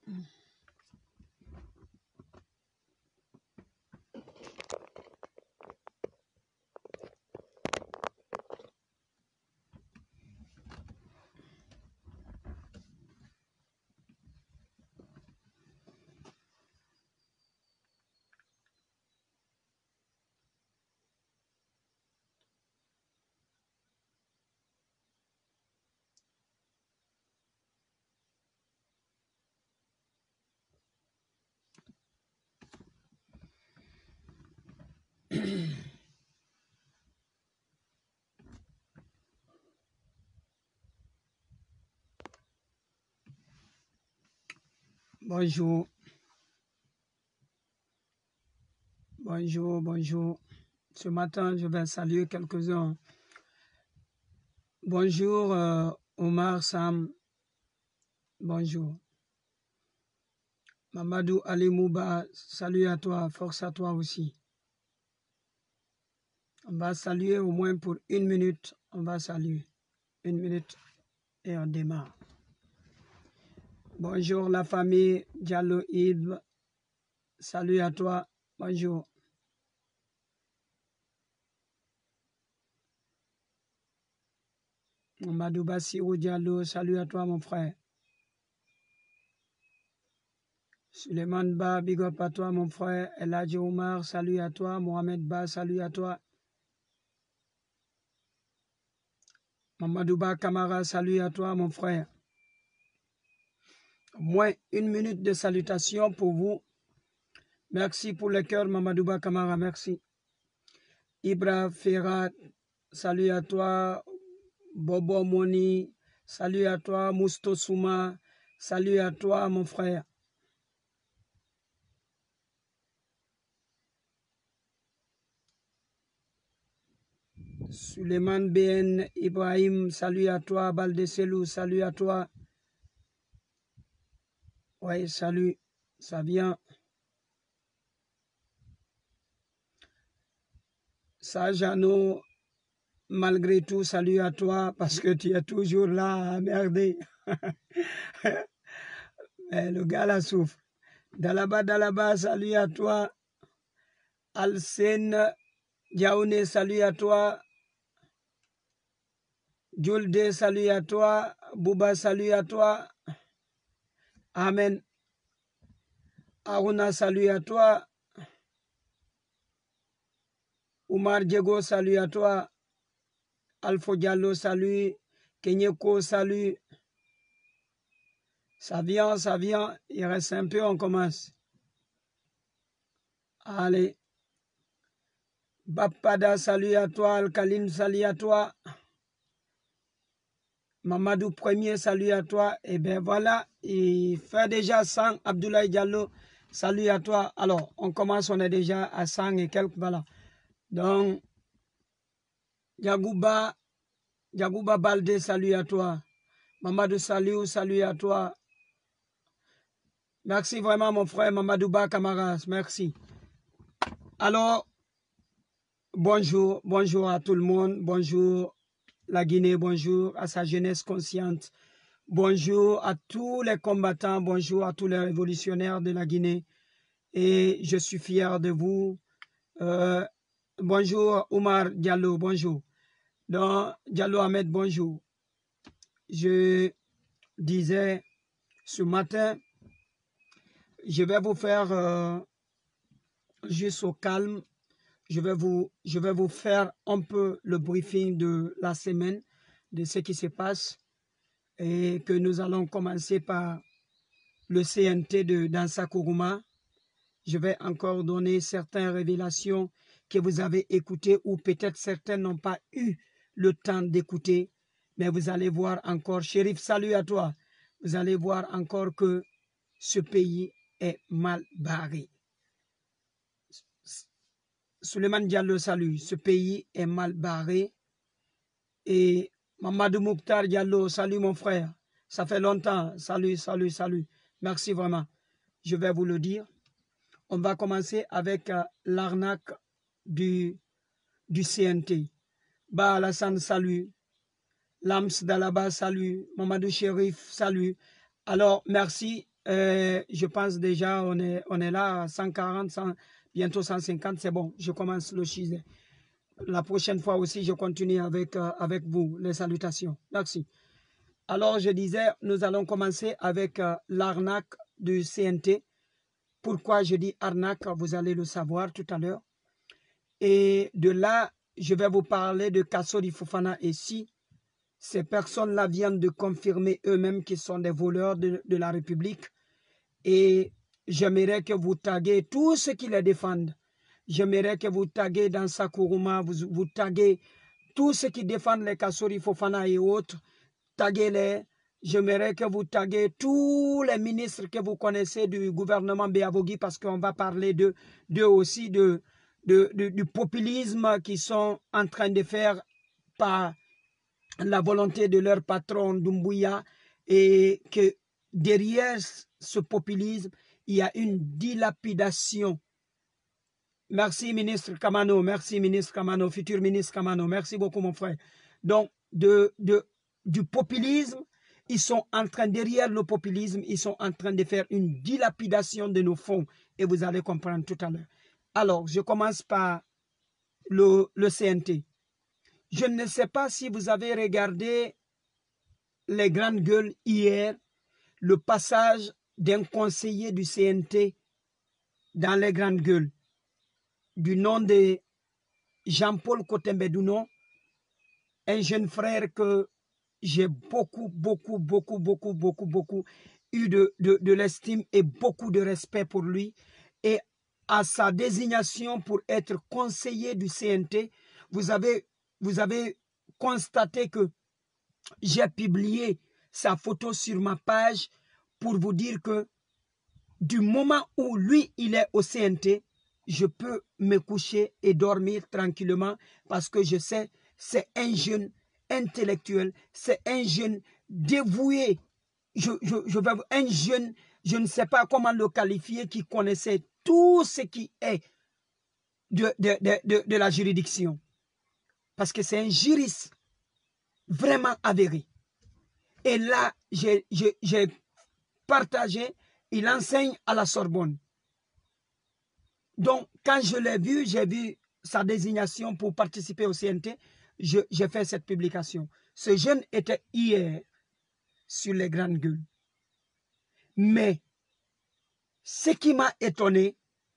Bonjour. Bonjour, bonjour. Ce matin, je vais saluer quelques-uns. Bonjour, Omar Sam. Bonjour. Mamadou Ali Mouba, salut à toi, force à toi aussi. On va saluer au moins pour 1 minute. On va saluer 1 minute et on démarre. Bonjour la famille Diallo Ib. Salut à toi. Bonjour. Mamadou Bassirou Diallo, salut à toi mon frère. Suleiman Ba, big up à toi mon frère. Eladji Omar, salut à toi. Mohamed Ba, salut à toi. Mamadou Ba Kamara, salut à toi mon frère. Au moins 1 minute de salutation pour vous. Merci pour le cœur, Mamadou Ba Kamara, merci. Ibra Ferrat, salut à toi. Bobo Moni, salut à toi. Mousto Souma, salut à toi mon frère. Suleiman Ben Ibrahim, salut à toi. Baldeselou, salut à toi. Oui, salut, ça vient. Sajano, malgré tout, salut à toi parce que tu es toujours là à merder. Mais le gars la souffre. Dalaba, salut à toi. Alsen Diaoune, salut à toi. Julde, salut à toi. Bouba, salut à toi. Amen. Aruna, salut à toi. Oumar Diego, salut à toi. Alpha Diallo, salut. Kenyeko, salut. Ça vient, ça vient. Il reste un peu, on commence. Allez. Bapada, salut à toi. Al-Kalim, salut à toi. Mamadou Premier, salut à toi. Et bien voilà, il fait déjà 100. Abdoulaye Diallo, salut à toi. Alors, on commence, on est déjà à 100 et quelques. Voilà. Donc, Yagouba Baldé, salut à toi. Mamadou Saliou, salut à toi. Merci vraiment, mon frère Mamadou Ba Kamaras. Merci. Alors, bonjour à tout le monde. Bonjour la Guinée, bonjour à sa jeunesse consciente. Bonjour à tous les combattants, bonjour à tous les révolutionnaires de la Guinée. Et je suis fier de vous. Bonjour Omar Diallo, bonjour. Donc, Diallo Ahmed, bonjour. Je disais ce matin, je vais vous faire juste au calme. Je vais vous faire un peu le briefing de la semaine, de ce qui se passe. Et que nous allons commencer par le CNT de Dansa Kourouma. Je vais encore donner certaines révélations que vous avez écoutées ou peut-être certaines n'ont pas eu le temps d'écouter. Mais vous allez voir encore, Chérif, salut à toi. Vous allez voir encore que ce pays est mal barré. Suleiman Diallo, salut. Ce pays est mal barré. Et Mamadou Mouktar Diallo, salut mon frère. Ça fait longtemps. Salut. Merci vraiment. Je vais vous le dire. On va commencer avec l'arnaque du CNT. Ba Alassane, salut. Lams Dalaba, salut. Mamadou Chérif, salut. Alors, merci. Je pense déjà, on est là à 140, bientôt 150, c'est bon, je commence le sujet. La prochaine fois aussi, je continue avec vous, les salutations. Merci. Alors, je disais, nous allons commencer avec l'arnaque du CNT. Pourquoi je dis arnaque, vous allez le savoir tout à l'heure. Et de là, je vais vous parler de Kassori Fofana. Et si ces personnes-là viennent de confirmer eux-mêmes qu'ils sont des voleurs de la République, et j'aimerais que vous taguez tous ceux qui les défendent. J'aimerais que vous taguez dans Sakuruma, vous taguez tous ceux qui défendent les Kassori Fofana et autres. Taguez-les. J'aimerais que vous taguez tous les ministres que vous connaissez du gouvernement Beavogi parce qu'on va parler d'eux aussi, du populisme qu'ils sont en train de faire par la volonté de leur patron Doumbouya, et que derrière ce populisme, il y a une dilapidation. Merci ministre Kamano, merci ministre Kamano, futur ministre Kamano, merci beaucoup mon frère. Donc du populisme, ils sont en train, derrière le populisme, ils sont en train de faire une dilapidation de nos fonds et vous allez comprendre tout à l'heure. Alors, je commence par le CNT. Je ne sais pas si vous avez regardé les grandes gueules hier, le passage d'un conseiller du CNT dans les grandes gueules, du nom de Jean-Paul Kotembedouno, un jeune frère que j'ai beaucoup eu de l'estime et beaucoup de respect pour lui. Et à sa désignation pour être conseiller du CNT, vous avez constaté que j'ai publié sa photo sur ma page pour vous dire que du moment où lui, il est au CNT, je peux me coucher et dormir tranquillement parce que je sais, c'est un jeune intellectuel, c'est un jeune dévoué, un jeune, je ne sais pas comment le qualifier, qui connaissait tout ce qui est de la juridiction. Parce que c'est un juriste vraiment avéré. Et là, j'ai partagé, il enseigne à la Sorbonne. Donc, quand je l'ai vu, j'ai vu sa désignation pour participer au CNT, j'ai fait cette publication. Ce jeune était hier sur les grandes gueules. Mais, ce qui m'a étonné,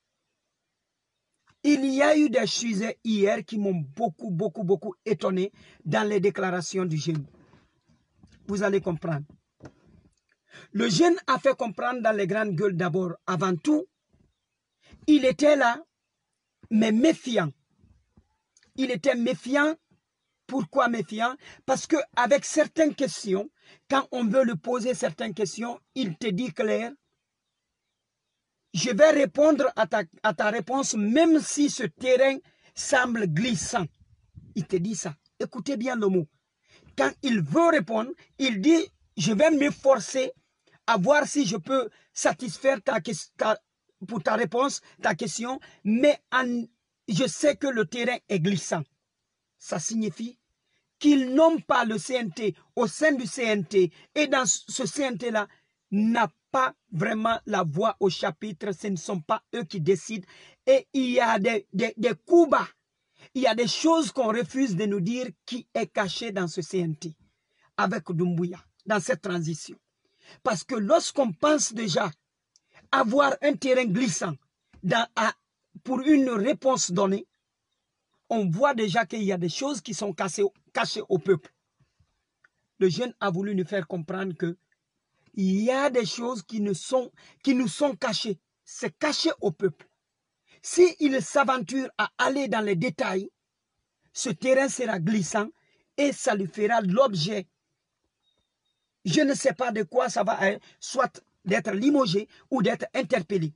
il y a eu des sujets hier qui m'ont beaucoup étonné dans les déclarations du jeune. Vous allez comprendre. Le jeune a fait comprendre dans les grandes gueules d'abord, avant tout, il était là, mais méfiant. Il était méfiant. Pourquoi méfiant? Parce qu'avec certaines questions, quand on veut lui poser certaines questions, il te dit clair, je vais répondre à ta réponse, même si ce terrain semble glissant. Il te dit ça. Écoutez bien le mot. Quand il veut répondre, il dit, je vais m'efforcer à voir si je peux satisfaire pour ta réponse, ta question, mais je sais que le terrain est glissant. Ça signifie qu'ils n'ont pas le CNT au sein du CNT, et dans ce CNT-là, n'a pas vraiment la voix au chapitre, ce ne sont pas eux qui décident, et il y a des coups bas, il y a des choses qu'on refuse de nous dire qui est caché dans ce CNT, avec Doumbouya, dans cette transition. Parce que lorsqu'on pense déjà avoir un terrain glissant pour une réponse donnée, on voit déjà qu'il y a des choses qui sont cachées au peuple. Le jeune a voulu nous faire comprendre que il y a des choses qui nous sont cachées. C'est caché au peuple. S'il s'aventure à aller dans les détails, ce terrain sera glissant et ça lui fera l'objet. Je ne sais pas de quoi ça va être, soit d'être limogé ou d'être interpellé.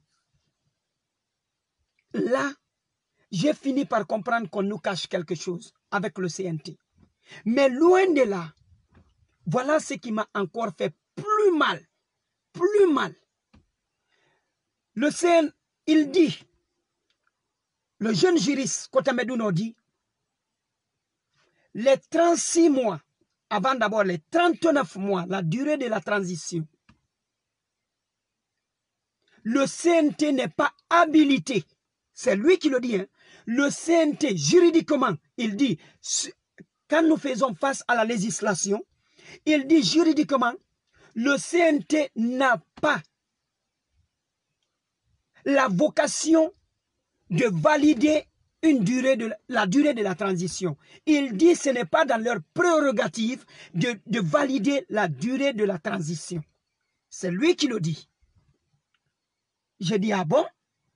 Là, j'ai fini par comprendre qu'on nous cache quelque chose avec le CNT. Mais loin de là, voilà ce qui m'a encore fait plus mal. Plus mal. Le CN, il dit, le jeune juriste Kotembedouno dit, les 36 mois, avant d'abord les 39 mois, la durée de la transition, le CNT n'est pas habilité. C'est lui qui le dit. Hein. Le CNT, juridiquement, il dit, quand nous faisons face à la législation, il dit juridiquement, le CNT n'a pas la vocation de valider la durée de la transition. Il dit que ce n'est pas dans leur prérogative de valider la durée de la transition. C'est lui qui le dit. Je dis, ah bon?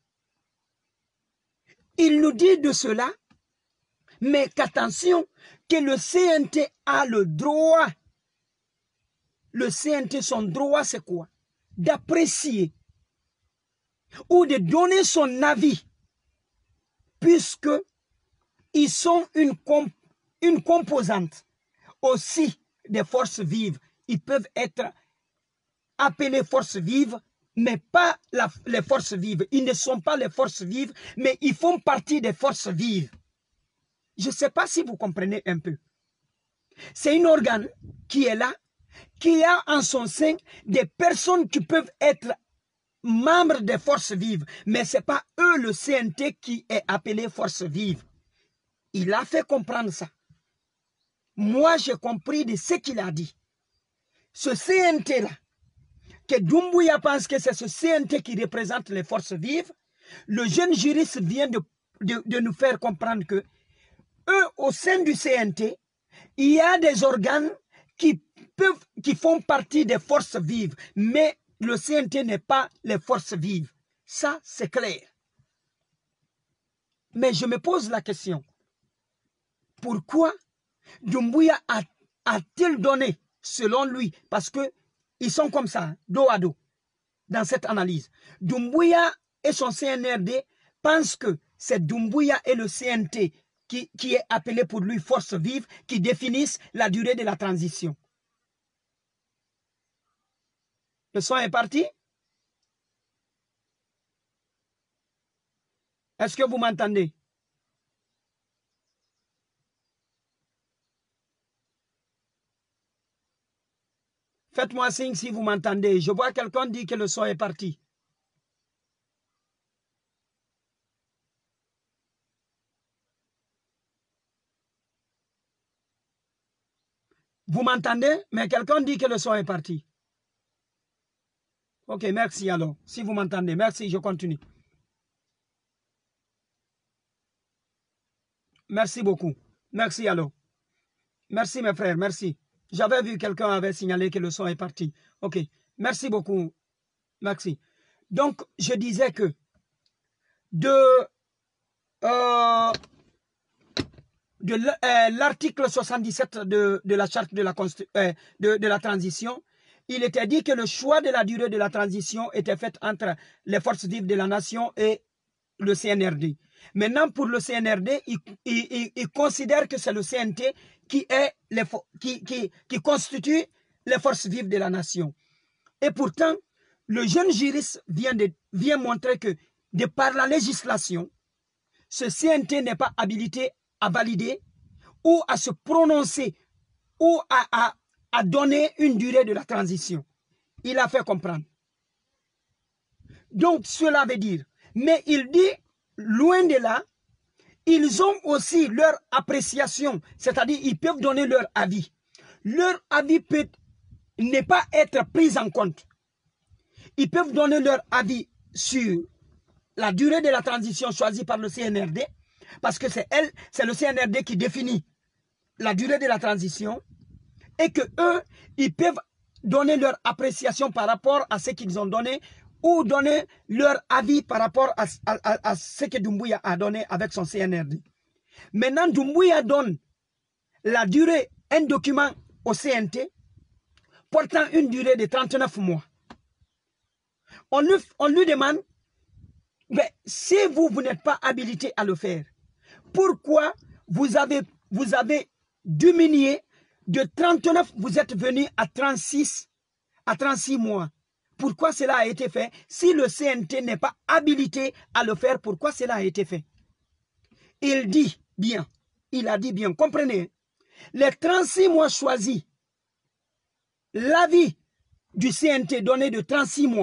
Il nous dit de cela, mais qu'attention, que le CNT a le droit. Le CNT, son droit, c'est quoi? D'apprécier ou de donner son avis, puisque ils sont une composante aussi des forces vives. Ils peuvent être appelés forces vives, mais pas les forces vives. Ils ne sont pas les forces vives, mais ils font partie des forces vives. Je ne sais pas si vous comprenez un peu. C'est un organe qui est là, qui a en son sein des personnes qui peuvent être membres des forces vives, mais ce n'est pas eux, le CNT, qui est appelé force vive. Il a fait comprendre ça. Moi, j'ai compris de ce qu'il a dit. Ce CNT-là, que Doumbouya pense que c'est ce CNT qui représente les forces vives, le jeune juriste vient de nous faire comprendre que eux, au sein du CNT, il y a des organes qui font partie des forces vives, mais le CNT n'est pas les forces vives. Ça, c'est clair. Mais je me pose la question, pourquoi Doumbouya a-t-il donné, selon lui, parce qu'ils sont comme ça, dos à dos, dans cette analyse. Doumbouya et son CNRD pensent que c'est Doumbouya et le CNT qui est appelé pour lui force vive, qui définissent la durée de la transition. Le son est parti? Est-ce que vous m'entendez? Faites-moi signe si vous m'entendez. Je vois quelqu'un dire que le son est parti. Vous m'entendez? Mais quelqu'un dit que le son est parti. Ok, merci alors. Si vous m'entendez, merci, je continue. Merci beaucoup. Merci alors. Merci mes frères, merci. J'avais vu quelqu'un avait signalé que le son est parti. Ok, merci beaucoup. Merci. Donc, je disais que de l'article 77 de la charte de la transition, il était dit que le choix de la durée de la transition était fait entre les forces vives de la nation et le CNRD. Maintenant, pour le CNRD, il considère que c'est le CNT qui constitue les forces vives de la nation. Et pourtant, le jeune juriste vient montrer que, de par la législation, ce CNT n'est pas habilité à valider ou à se prononcer ou à donner une durée de la transition. Il a fait comprendre. Donc, cela veut dire, mais il dit, loin de là, ils ont aussi leur appréciation, c'est-à-dire ils peuvent donner leur avis. Leur avis peut ne pas être pris en compte. Ils peuvent donner leur avis sur la durée de la transition choisie par le CNRD, parce que c'est le CNRD qui définit la durée de la transition, et que eux, ils peuvent donner leur appréciation par rapport à ce qu'ils ont donné, ou donner leur avis par rapport à ce que Doumbouya a donné avec son CNRD. Maintenant, Doumbouya donne la durée, un document au CNT, portant une durée de 39 mois. On lui demande, mais si vous n'êtes pas habilité à le faire, pourquoi vous avez diminué de 39, vous êtes venu à 36 mois? Pourquoi cela a été fait? Si le CNT n'est pas habilité à le faire, pourquoi cela a été fait? Il dit bien, il a dit bien, comprenez, les 36 mois choisis, l'avis du CNT donné de 36 mois,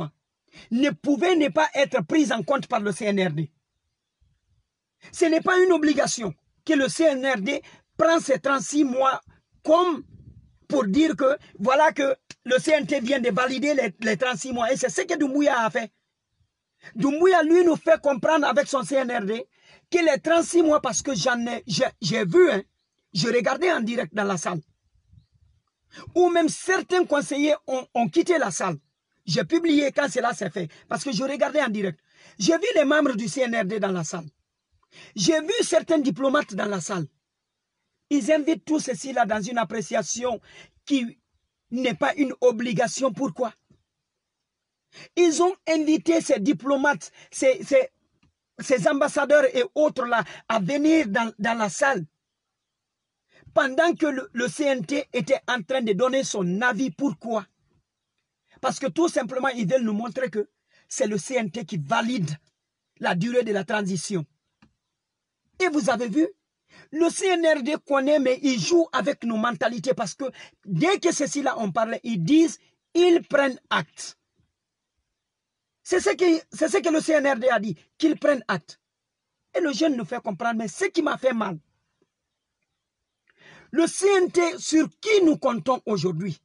ne pouvait ne pas être prise en compte par le CNRD. Ce n'est pas une obligation que le CNRD prend ces 36 mois comme pour dire que voilà que le CNT vient de valider les 36 mois. Et c'est ce que Doumbouya a fait. Doumbouya, lui, nous fait comprendre avec son CNRD que les 36 mois, parce que j'ai vu, hein, je regardais en direct dans la salle, où même certains conseillers ont quitté la salle. J'ai publié quand cela s'est fait, parce que je regardais en direct. J'ai vu les membres du CNRD dans la salle. J'ai vu certains diplomates dans la salle. Ils invitent tout ceci là dans une appréciation qui n'est pas une obligation. Pourquoi? Ils ont invité ces diplomates, ces ambassadeurs et autres là à venir dans la salle pendant que le CNT était en train de donner son avis. Pourquoi? Parce que tout simplement, ils veulent nous montrer que c'est le CNT qui valide la durée de la transition. Et vous avez vu, le CNRD connaît, mais il joue avec nos mentalités parce que dès que ceci-là on parlait, ils disent, ils prennent acte. C'est ce que le CNRD a dit, qu'ils prennent acte. Et le jeune nous fait comprendre, mais ce qui m'a fait mal, le CNT sur qui nous comptons aujourd'hui,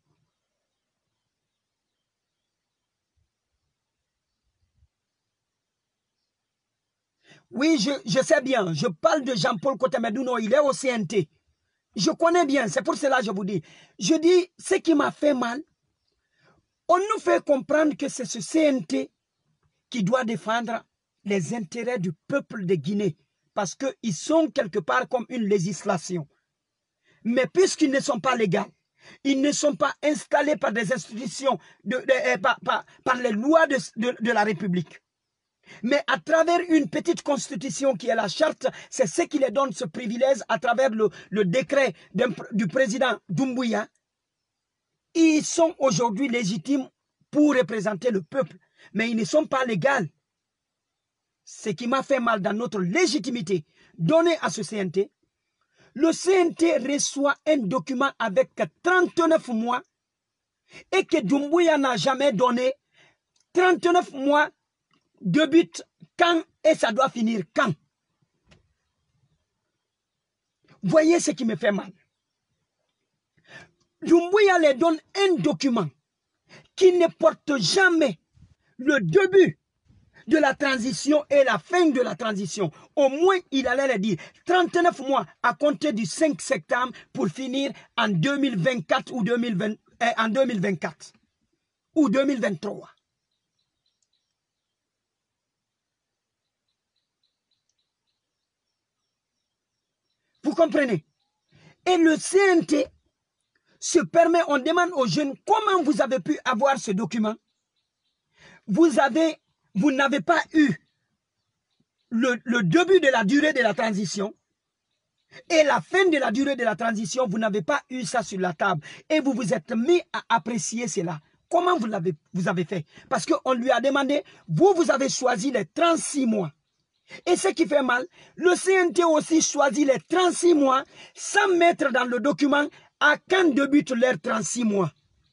oui, je sais bien, je parle de Jean-Paul Cotemedouno, il est au CNT. Je connais bien, c'est pour cela que je vous dis. Je dis, ce qui m'a fait mal, on nous fait comprendre que c'est ce CNT qui doit défendre les intérêts du peuple de Guinée, parce qu'ils sont quelque part comme une législation. Mais puisqu'ils ne sont pas légaux, ils ne sont pas installés par des institutions, par les lois de la République. Mais à travers une petite constitution qui est la charte, c'est ce qui les donne ce privilège à travers le décret du président Doumbouya. Ils sont aujourd'hui légitimes pour représenter le peuple, mais ils ne sont pas légaux. Ce qui m'a fait mal dans notre légitimité donnée à ce CNT, le CNT reçoit un document avec 39 mois et que Doumbouya n'a jamais donné 39 mois débute quand et ça doit finir quand. Voyez ce qui me fait mal. Doumbouya les donne un document qui ne porte jamais le début de la transition et la fin de la transition. Au moins, il allait le dire 39 mois à compter du 5 septembre pour finir en 2024 ou en 2024 ou 2023. Vous comprenez? Et le CNT se permet, on demande aux jeunes, comment vous avez pu avoir ce document? Vous n'avez pas eu le début de la durée de la transition et la fin de la durée de la transition, vous n'avez pas eu ça sur la table. Et vous vous êtes mis à apprécier cela. Comment vous avez fait? Parce qu'on lui a demandé, vous avez choisi les 36 mois. Et ce qui fait mal, le CNT aussi choisit les 36 mois sans mettre dans le document à quand débutent leurs 36 mois.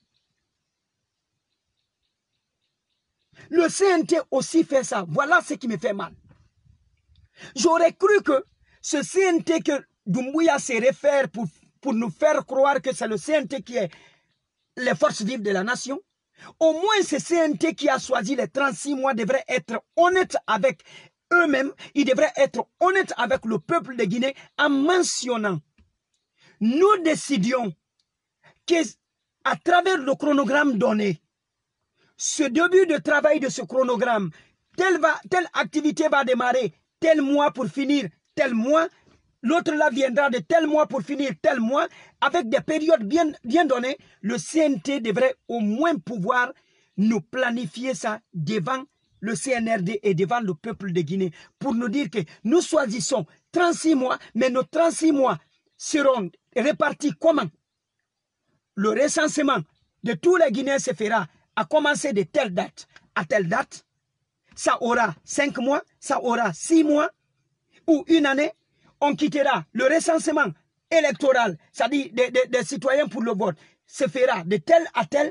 Le CNT aussi fait ça. Voilà ce qui me fait mal. J'aurais cru que ce CNT que Doumbouya se réfère pour nous faire croire que c'est le CNT qui est les forces vives de la nation. Au moins ce CNT qui a choisi les 36 mois devrait être honnête avec eux-mêmes, ils devraient être honnêtes avec le peuple de Guinée en mentionnant. Nous décidions qu'à travers le chronogramme donné, ce début de travail de ce chronogramme, telle activité va démarrer tel mois pour finir tel mois, l'autre là viendra de tel mois pour finir tel mois, avec des périodes bien données, le CNT devrait au moins pouvoir nous planifier ça devant le CNRD et devant le peuple de Guinée pour nous dire que nous choisissons 36 mois, mais nos 36 mois seront répartis comment? Le recensement de tous les Guinéens se fera à commencer de telle date à telle date. Ça aura 5 mois, ça aura 6 mois ou une année. On quittera le recensement électoral, c'est-à-dire des citoyens pour le vote, se fera de tel à tel.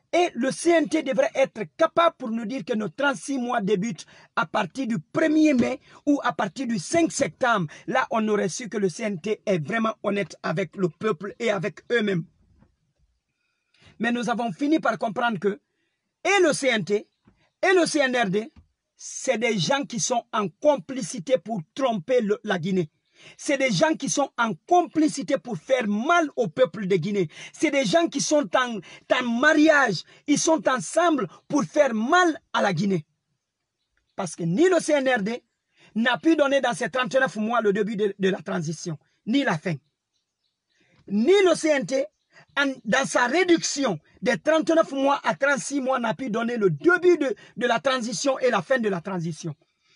Et le CNT devrait être capable pour nous dire que nos 36 mois débutent à partir du 1er mai ou à partir du 5 septembre. Là, on aurait su que le CNT est vraiment honnête avec le peuple et avec eux-mêmes. Mais nous avons fini par comprendre que et le CNT et le CNRD, c'est des gens qui sont en complicité pour tromper la Guinée. C'est des gens qui sont en complicité pour faire mal au peuple de Guinée. C'est des gens qui sont en mariage. Ils sont ensemble pour faire mal à la Guinée. Parce que ni le CNRD n'a pu donner dans ces 39 mois le début de la transition, ni la fin. Ni le CNT, dans sa réduction des 39 mois à 36 mois, n'a pu donner le début de la transition et la fin de la transition.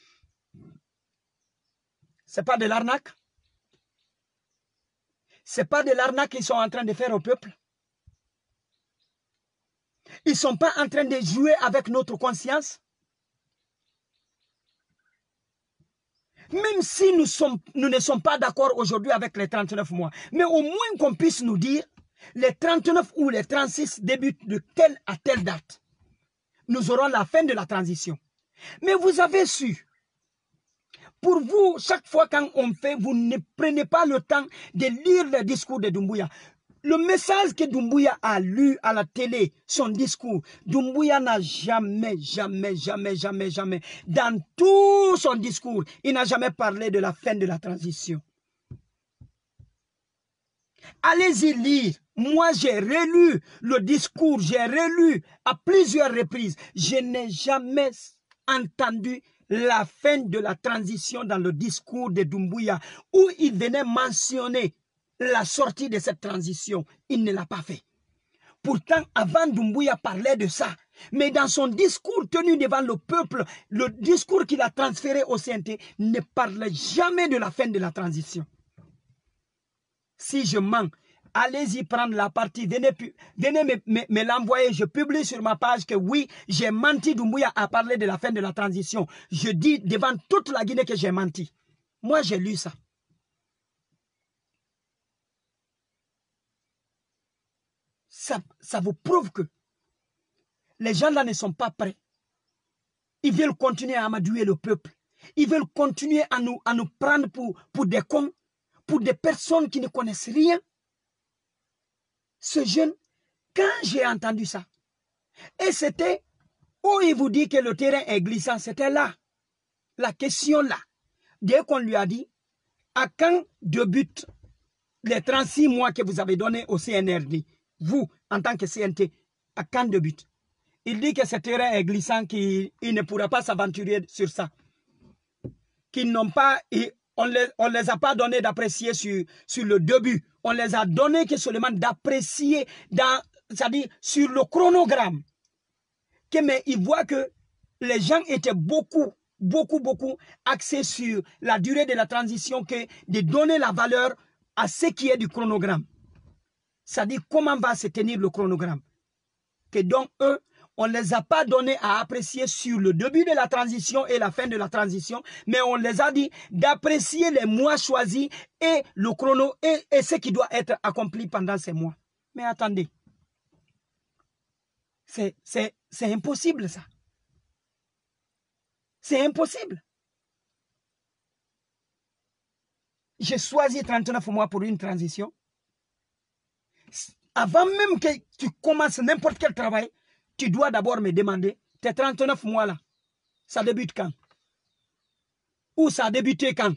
Ce n'est pas de l'arnaque. Ce n'est pas de l'arnaque qu'ils sont en train de faire au peuple. Ils ne sont pas en train de jouer avec notre conscience. Même si nous ne sommes pas d'accord aujourd'hui avec les 39 mois, mais au moins qu'on puisse nous dire les 39 ou les 36 débutent de telle à telle date. Nous aurons la fin de la transition. Mais vous avez su, pour vous, chaque fois quand on fait, vous ne prenez pas le temps de lire le discours de Doumbouya. Le message que Doumbouya a lu à la télé, son discours, Doumbouya n'a jamais, dans tout son discours, il n'a jamais parlé de la fin de la transition. Allez-y lire. Moi, j'ai relu le discours, j'ai relu à plusieurs reprises. Je n'ai jamais entendu la fin de la transition dans le discours de Doumbouya, où il venait mentionner la sortie de cette transition. Il ne l'a pas fait. Pourtant, avant, Doumbouya parlait de ça. Mais dans son discours tenu devant le peuple, le discours qu'il a transféré au CNT ne parlait jamais de la fin de la transition. Si je mens, allez-y prendre la partie, venez me l'envoyer, je publie sur ma page que oui, j'ai menti, Doumbouya a parlé de la fin de la transition. Je dis devant toute la Guinée que j'ai menti. Moi, j'ai lu ça. Ça vous prouve que les gens là ne sont pas prêts. Ils veulent continuer à amadouer le peuple. Ils veulent continuer à nous prendre pour des cons, pour des personnes qui ne connaissent rien. Ce jeune, quand j'ai entendu ça, et c'était où il vous dit que le terrain est glissant, c'était là, la question là. Dès qu'on lui a dit, à quand débutent les 36 mois que vous avez donnés au CNRD, vous, en tant que CNT, à quand débute? Il dit que ce terrain est glissant, qu'il ne pourra pas s'aventurer sur ça. Qu'ils n'ont pas, on les a pas donné d'apprécier sur le début. On les a donné que seulement d'apprécier, c'est-à-dire sur le chronogramme. Mais il voit que les gens étaient beaucoup axés sur la durée de la transition que de donner la valeur à ce qui est du chronogramme. C'est-à-dire comment va se tenir le chronogramme. Que donc eux, on ne les a pas donnés à apprécier sur le début de la transition et la fin de la transition, mais on les a dit d'apprécier les mois choisis et le chrono et ce qui doit être accompli pendant ces mois. Mais attendez, c'est impossible ça. C'est impossible. J'ai choisi 39 mois pour une transition. Avant même que tu commences n'importe quel travail, tu dois d'abord me demander, tes 39 mois là, ça débute quand? Ou ça a débuté quand?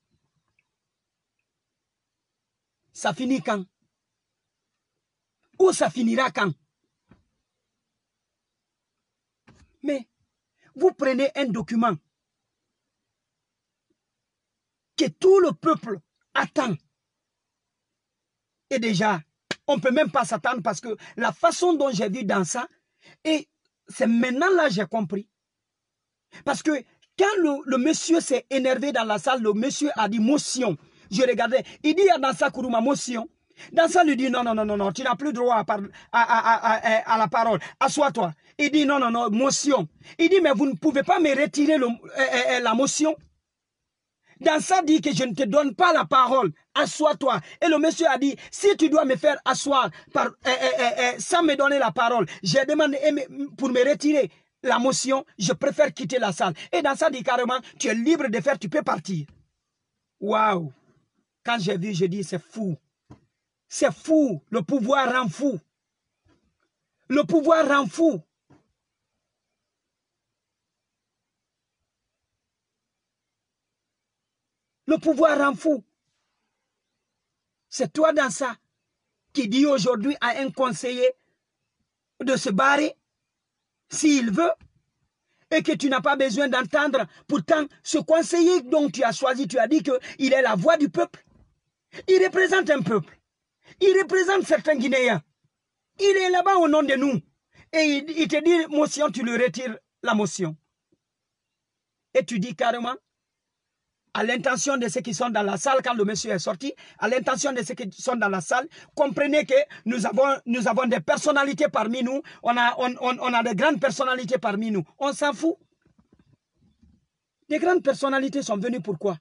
Ça finit quand? Ou ça finira quand? Mais vous prenez un document que tout le peuple attend. Et déjà, on ne peut même pas s'attendre parce que la façon dont j'ai vu dans ça, et c'est maintenant là que j'ai compris. Parce que quand le monsieur s'est énervé dans la salle, le monsieur a dit motion. Je regardais, il dit à Dansa Kourouma motion. Dansa lui dit non, tu n'as plus droit à la parole. Assois-toi. Il dit non, motion. Il dit mais vous ne pouvez pas me retirer la motion. Dans ça, dit que je ne te donne pas la parole. Assois-toi. Et le monsieur a dit, si tu dois me faire asseoir sans me donner la parole, j'ai demandé pour me retirer la motion, je préfère quitter la salle. Et dans ça, dit carrément, tu es libre de faire, tu peux partir. Waouh! Quand j'ai vu, je dis, c'est fou. C'est fou. Le pouvoir rend fou. Le pouvoir rend fou. Le pouvoir rend fou. C'est toi dans ça qui dit aujourd'hui à un conseiller de se barrer s'il veut et que tu n'as pas besoin d'entendre. Pourtant, ce conseiller dont tu as choisi, tu as dit qu'il est la voix du peuple. Il représente un peuple. Il représente certains Guinéens. Il est là-bas au nom de nous. Et il te dit, motion, tu lui retires la motion. Et tu dis carrément, à l'intention de ceux qui sont dans la salle, quand le monsieur est sorti, à l'intention de ceux qui sont dans la salle, comprenez que nous avons des personnalités parmi nous, on a de grandes personnalités parmi nous. On s'en fout. Des grandes personnalités sont venues pourquoi?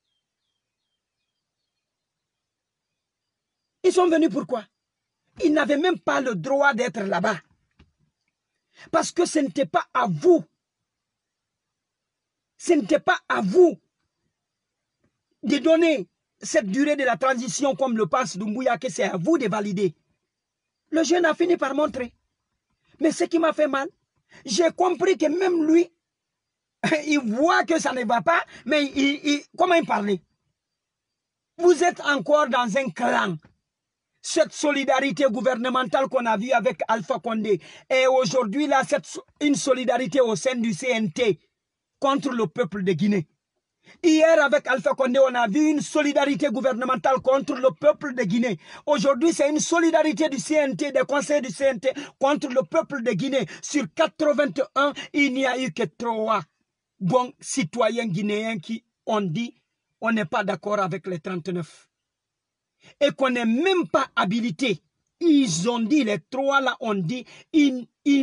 Ils sont venus pourquoi? Ils n'avaient même pas le droit d'être là-bas. Parce que ce n'était pas à vous. Ce n'était pas à vous de donner cette durée de la transition comme le pense Doumbouya, que c'est à vous de valider. Le jeune a fini par montrer. Mais ce qui m'a fait mal, j'ai compris que même lui, il voit que ça ne va pas, mais comment il parlait? Vous êtes encore dans un clan. Cette solidarité gouvernementale qu'on a vue avec Alpha Condé. Et aujourd'hui, là, une solidarité au sein du CNT contre le peuple de Guinée. Hier, avec Alpha Condé, on a vu une solidarité gouvernementale contre le peuple de Guinée. Aujourd'hui, c'est une solidarité du CNT, des conseils du CNT contre le peuple de Guinée. Sur 81, il n'y a eu que 3 bons citoyens guinéens qui ont dit on n'est pas d'accord avec les 39. Et qu'on n'est même pas habilité. Ils ont dit, les 3 là ont dit, ils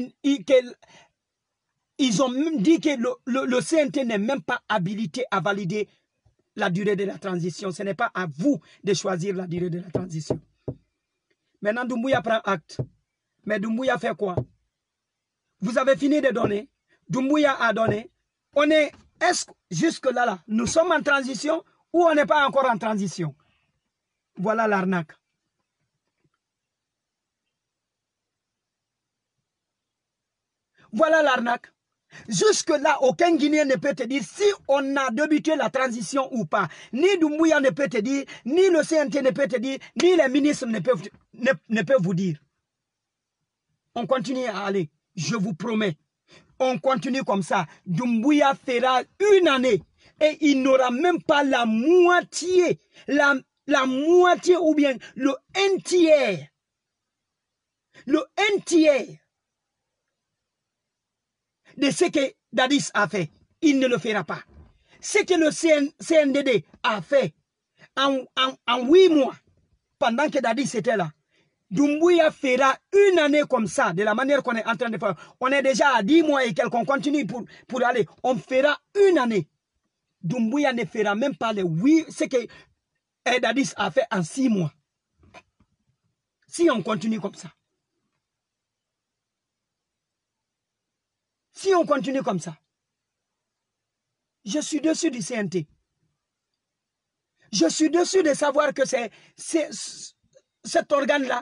ont même dit que le CNT n'est même pas habilité à valider la durée de la transition. Ce n'est pas à vous de choisir la durée de la transition. Maintenant, Doumbouya prend acte. Mais Doumbouya fait quoi? Vous avez fini de donner. Doumbouya a donné. Est-ce que jusque-là, nous sommes en transition ou on n'est pas encore en transition? Voilà l'arnaque. Voilà l'arnaque. Jusque-là, aucun Guinéen ne peut te dire si on a débuté la transition ou pas. Ni Doumbouya ne peut te dire, ni le CNT ne peut te dire, ni les ministres ne peuvent vous dire. On continue à aller. Je vous promets. On continue comme ça. Doumbouya fera 1 année et il n'aura même pas la moitié. La moitié ou bien le 1 tiers. Le 1 tiers de ce que Dadis a fait. Il ne le fera pas. Ce que le CNDD a fait en 8 mois, pendant que Dadis était là, Doumbouya fera 1 année comme ça, de la manière qu'on est en train de faire. On est déjà à 10 mois et quelqu'un continue pour aller. On fera 1 année. Doumbouya ne fera même pas les 8, ce que Dadis a fait en 6 mois. Si on continue comme ça. Si on continue comme ça. Je suis dessus du CNT. Je suis dessus de savoir que c'est cet organe-là.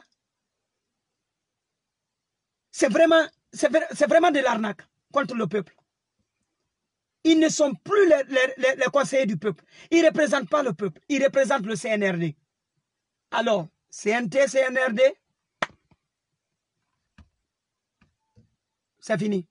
C'est vraiment de l'arnaque contre le peuple. Ils ne sont plus les conseillers du peuple. Ils ne représentent pas le peuple. Ils représentent le CNRD. Alors, CNT, CNRD, c'est fini.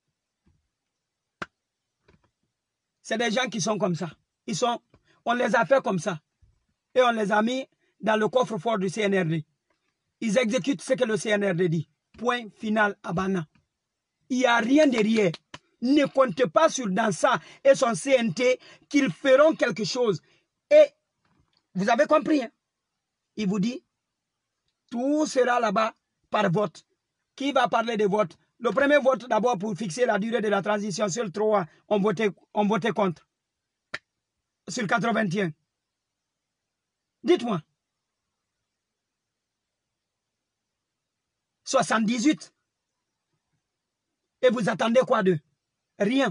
C'est des gens qui sont comme ça. On les a fait comme ça. Et on les a mis dans le coffre-fort du CNRD. Ils exécutent ce que le CNRD dit. Point final à Bana. Il n'y a rien derrière. Ne comptez pas sur Dansa et son CNT qu'ils feront quelque chose. Et vous avez compris, hein? Il vous dit, tout sera là-bas par vote. Qui va parler de vote? Le premier vote d'abord pour fixer la durée de la transition, seul 3 ont voté contre. sur 81? Dites-moi. 78. Et vous attendez quoi d'eux? Rien.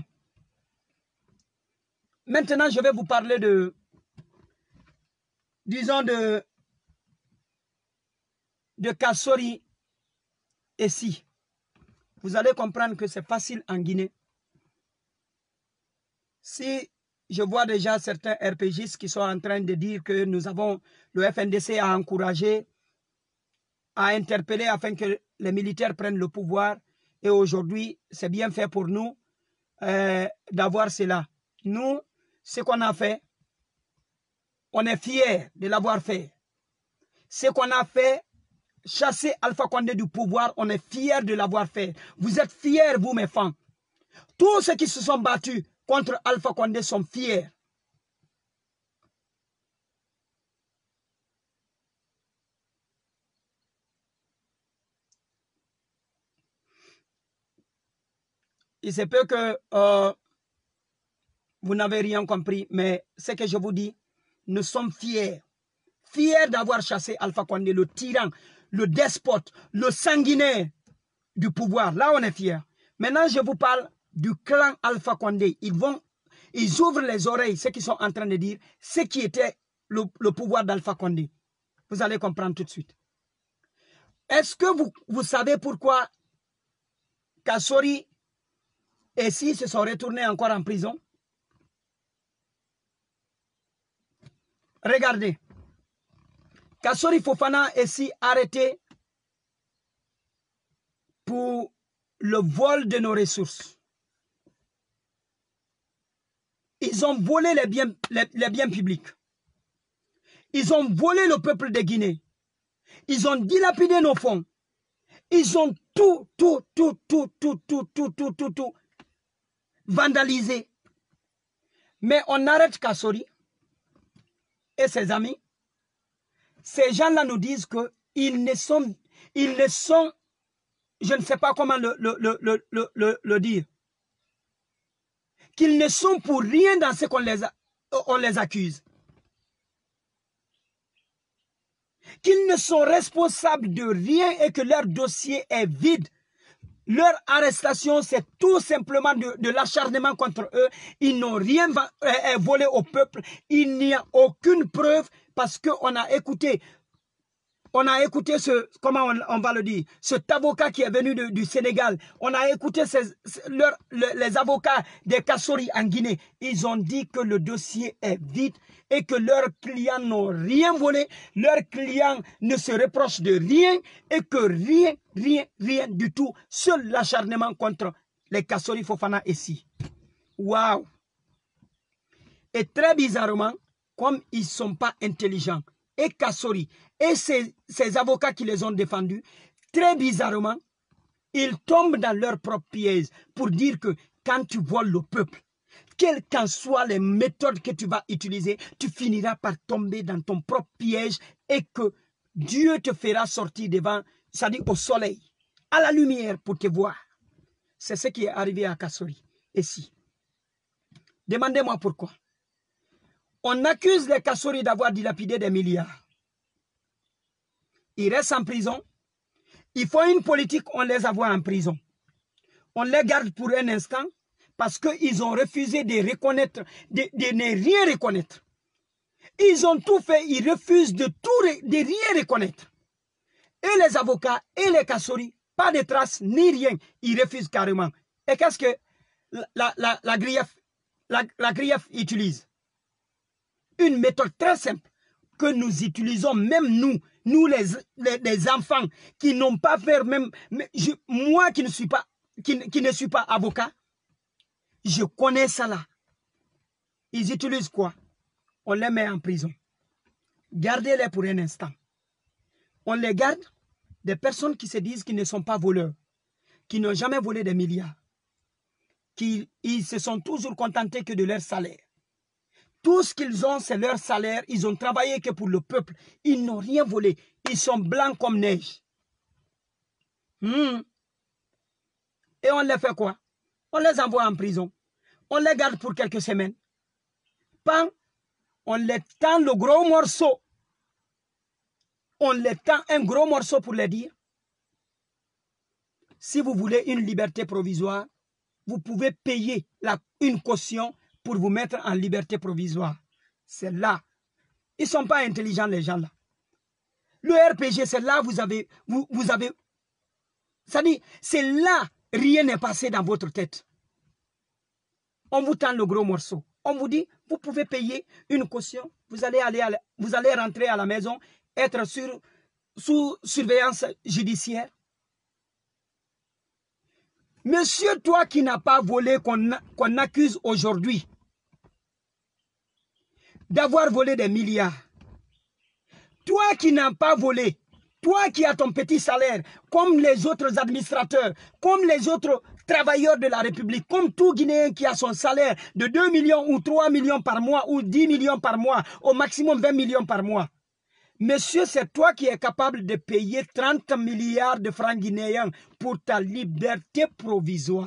Maintenant, je vais vous parler de, disons, de Kassori et si. Vous allez comprendre que c'est facile en Guinée. Si je vois déjà certains RPGistes qui sont en train de dire que nous avons, le FNDC a encouragé, a interpellé afin que les militaires prennent le pouvoir, et aujourd'hui, c'est bien fait pour nous d'avoir cela. Nous, ce qu'on a fait, on est fiers de l'avoir fait. Ce qu'on a fait, chasser Alpha Condé du pouvoir, on est fiers de l'avoir fait. Vous êtes fiers, vous, mes fans. Tous ceux qui se sont battus contre Alpha Condé sont fiers. Il se peut que vous n'avez rien compris, mais ce que je vous dis, nous sommes fiers. Fiers d'avoir chassé Alpha Condé, le tyran, le despote, le sanguinaire du pouvoir. Là, on est fiers. Maintenant, je vous parle du clan Alpha Condé. Ils ouvrent les oreilles, ceux qui sont en train de dire ce qui était le pouvoir d'Alpha Condé. Vous allez comprendre tout de suite. Est-ce que vous savez pourquoi Kassori et si se sont retournés encore en prison? Regardez. Kassori Fofana est si arrêté pour le vol de nos ressources. Ils ont volé les biens publics. Ils ont volé le peuple de Guinée. Ils ont dilapidé nos fonds. Ils ont tout vandalisé. Mais on arrête Kassori et ses amis. Ces gens-là nous disent qu'ils ne sont, je ne sais pas comment le dire, qu'ils ne sont pour rien dans ce qu'on les accuse. Qu'ils ne sont responsables de rien et que leur dossier est vide. Leur arrestation, c'est tout simplement de l'acharnement contre eux. Ils n'ont rien volé au peuple. Il n'y a aucune preuve parce qu'on a écouté. On a écouté comment on va le dire, cet avocat qui est venu du Sénégal. On a écouté les avocats des Kassori en Guinée. Ils ont dit que le dossier est vide et que leurs clients n'ont rien volé. Leurs clients ne se reprochent de rien et que rien du tout. Seul l'acharnement contre les Kassori Fofana ici. Waouh! Et très bizarrement, comme ils ne sont pas intelligents, et Kassori et ces avocats qui les ont défendus, très bizarrement, ils tombent dans leur propre piège pour dire que quand tu voles le peuple, quelles qu'en soient les méthodes que tu vas utiliser, tu finiras par tomber dans ton propre piège et que Dieu te fera sortir devant, c'est-à-dire au soleil, à la lumière pour te voir. C'est ce qui est arrivé à Kassori. Et si? Demandez-moi pourquoi. On accuse les Kassori d'avoir dilapidé des milliards. Ils restent en prison. Il faut une politique, on les envoie en prison. On les garde pour un instant parce qu'ils ont refusé de reconnaître, de ne rien reconnaître. Ils ont tout fait, ils refusent de rien reconnaître. Et les avocats et les Kassori, pas de traces ni rien, ils refusent carrément. Et qu'est-ce que la grief utilise? Une méthode très simple que nous utilisons, même nous les enfants qui n'ont pas fait même, moi qui ne suis pas avocat, je connais ça là. Ils utilisent quoi? On les met en prison. Gardez-les pour un instant. On les garde, des personnes qui se disent qu'ils ne sont pas voleurs, qui n'ont jamais volé des milliards, ils se sont toujours contentés que de leur salaire. Tout ce qu'ils ont, c'est leur salaire. Ils ont travaillé que pour le peuple. Ils n'ont rien volé. Ils sont blancs comme neige. Et on les fait quoi? On les envoie en prison. On les garde pour quelques semaines. Pan, On les tend le gros morceau. On les tend un gros morceau pour les dire. Si vous voulez une liberté provisoire, vous pouvez payer une caution pour vous mettre en liberté provisoire. C'est là. Ils ne sont pas intelligents, les gens là. Le RPG, c'est là vous avez... C'est-à-dire, c'est là, rien n'est passé dans votre tête. On vous tend le gros morceau. On vous dit, vous pouvez payer une caution. Vous allez rentrer à la maison, être sous surveillance judiciaire. Monsieur, toi qui n'as pas volé, qu'on accuse aujourd'hui d'avoir volé des milliards. Toi qui n'as pas volé, toi qui as ton petit salaire, comme les autres administrateurs, comme les autres travailleurs de la République, comme tout Guinéen qui a son salaire de 2 millions ou 3 millions par mois ou 10 millions par mois, au maximum 20 millions par mois. Monsieur, c'est toi qui es capable de payer 30 milliards de francs guinéens pour ta liberté provisoire.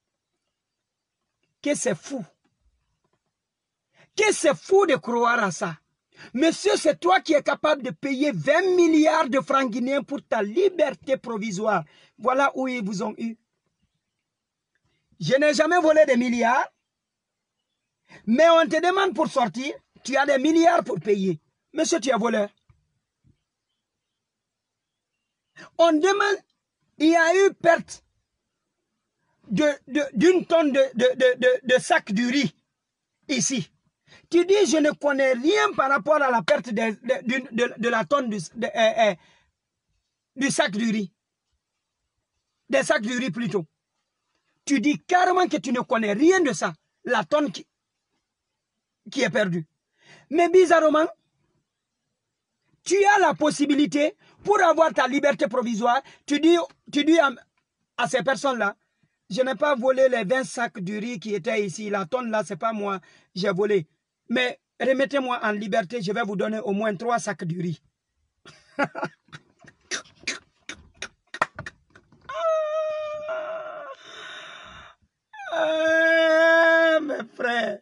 Que c'est fou. Que c'est fou de croire à ça. Monsieur, c'est toi qui es capable de payer 20 milliards de francs guinéens pour ta liberté provisoire. Voilà où ils vous ont eu. Je n'ai jamais volé des milliards, mais on te demande pour sortir, tu as des milliards pour payer. Monsieur, tu es voleur. On demande, il y a eu perte d'une tonne de sacs de riz ici. Tu dis, je ne connais rien par rapport à la perte de la tonne du sac de riz. Des sacs de riz plutôt. Tu dis carrément que tu ne connais rien de ça. La tonne qui est perdue. Mais bizarrement, tu as la possibilité, pour avoir ta liberté provisoire, tu dis à ces personnes-là, je n'ai pas volé les 20 sacs de riz qui étaient ici. La tonne là, ce n'est pas moi, j'ai volé. Mais remettez-moi en liberté, je vais vous donner au moins 3 sacs de riz. Mes frères,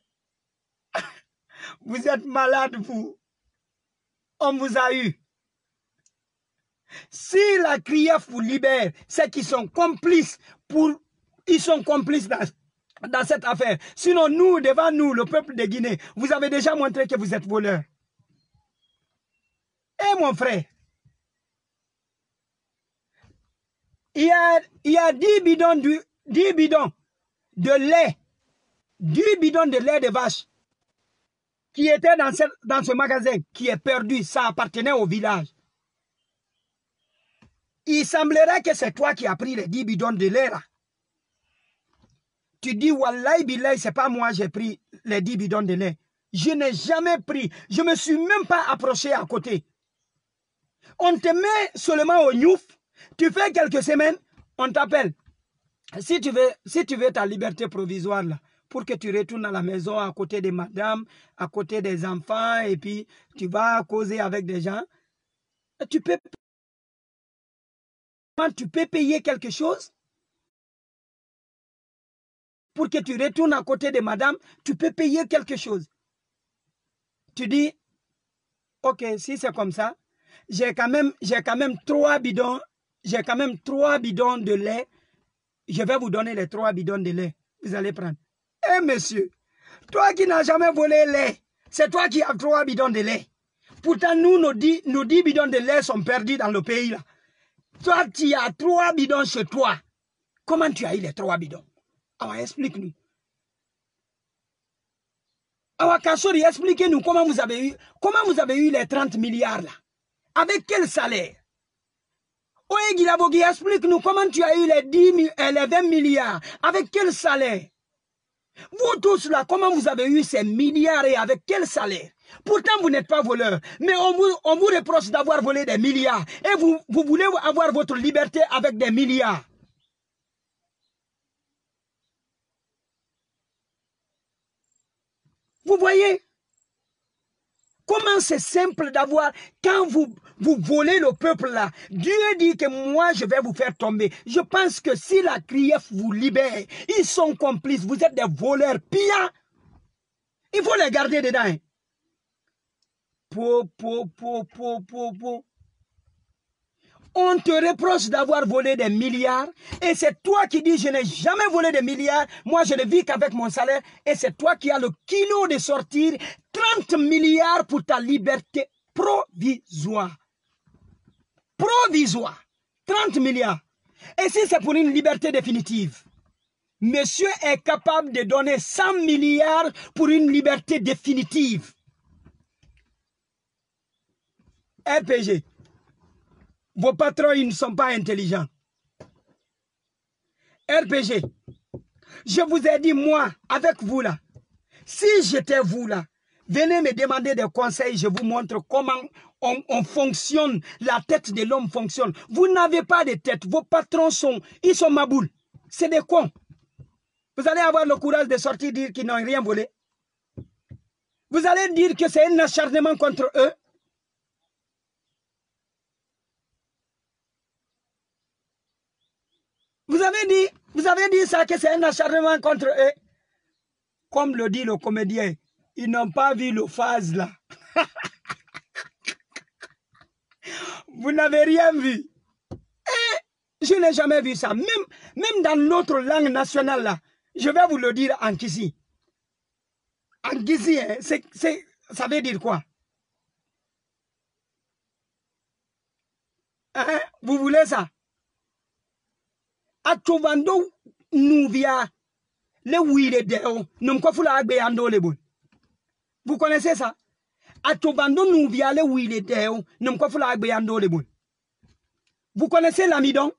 vous êtes malades, vous. On vous a eu. Si la CRIEF vous libère, c'est qu'ils sont complices ils sont complices dans cette affaire. Sinon, nous, devant nous, le peuple de Guinée, vous avez déjà montré que vous êtes voleurs. Eh mon frère, il y a 10 bidons de lait, 10 bidons de lait de vache qui étaient dans ce magasin, qui est perdu, ça appartenait au village. Il semblerait que c'est toi qui as pris les 10 bidons de lait là. Tu dis, Wallahi Billahi, c'est pas moi j'ai pris les 10 bidons de lait. Je n'ai jamais pris. Je ne me suis même pas approché à côté. On te met seulement au Nyouf. Tu fais quelques semaines, on t'appelle. Si tu veux ta liberté provisoire là, pour que tu retournes à la maison à côté de madame, à côté des enfants, et puis tu vas causer avec des gens, tu peux payer quelque chose pour que tu retournes à côté de madame, tu peux payer quelque chose. Tu dis, ok, si c'est comme ça, j'ai quand même 3 bidons, de lait, je vais vous donner les 3 bidons de lait, vous allez prendre. Eh monsieur, toi qui n'as jamais volé lait, c'est toi qui as 3 bidons de lait. Pourtant, nos 10 bidons de lait sont perdus dans le pays là. Toi, tu as 3 bidons chez toi. Comment tu as eu les 3 bidons? Alors, explique-nous. Alors, Kassori, expliquez-nous comment vous avez eu les 30 milliards là. Avec quel salaire? Oye Guilabogui, explique-nous comment tu as eu les 20 milliards. Avec quel salaire? Vous tous là, comment vous avez eu ces milliards et avec quel salaire? Pourtant, vous n'êtes pas voleur. Mais on vous reproche d'avoir volé des milliards. Et vous voulez avoir votre liberté avec des milliards. Vous voyez? Comment c'est simple d'avoir, quand vous volez le peuple là, Dieu dit que moi je vais vous faire tomber. Je pense que si la CRIEF vous libère, ils sont complices, vous êtes des voleurs pires. Il faut les garder dedans. On te reproche d'avoir volé des milliards et c'est toi qui dis je n'ai jamais volé des milliards, moi je ne vis qu'avec mon salaire et c'est toi qui as le kilo de sortir 30 milliards pour ta liberté provisoire. Provisoire. 30 milliards. Et si c'est pour une liberté définitive, monsieur est capable de donner 100 milliards pour une liberté définitive. RPG. Vos patrons, ils ne sont pas intelligents. RPG. Je vous ai dit, moi, avec vous là, si j'étais vous là, venez me demander des conseils, je vous montre comment on fonctionne, la tête de l'homme fonctionne. Vous n'avez pas de tête, vos patrons ils sont maboules. C'est des cons. Vous allez avoir le courage de sortir dire qu'ils n'ont rien volé. Vous allez dire que c'est un acharnement contre eux. Vous avez dit ça, que c'est un acharnement contre eux. Comme le dit le comédien, ils n'ont pas vu le phase là. Vous n'avez rien vu. Et je n'ai jamais vu ça. Même dans notre langue nationale là, je vais vous le dire en Kissi. En Kissi, hein, ça veut dire quoi? Hein? Vous voulez ça? Atovando Nouvia, le Wille Deo, Numkofula Agbeando Lebun. Vous connaissez ça? Atovando Nouvia, le Wille Deo, Numkofula Agbeando Lebun. Vous connaissez l'amidon?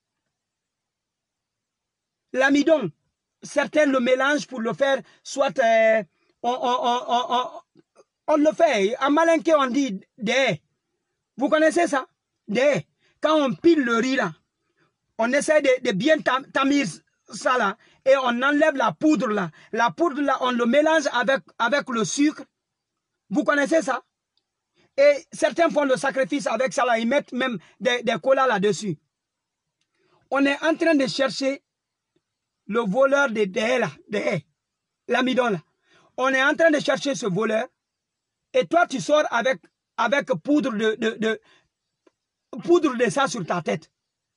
L'amidon, certains le mélangent pour le faire, soit on le fait, en malinqué on dit des. Vous connaissez ça? Des. Quand on pile le riz là, on essaie de bien tamir ça là, et on enlève la poudre là. La poudre là, on le mélange avec le sucre. Vous connaissez ça? Et certains font le sacrifice avec ça là, ils mettent même des colas là-dessus. On est en train de chercher le voleur de dés là, l'amidon là. On est en train de chercher ce voleur, et toi tu sors avec poudre de ça sur ta tête.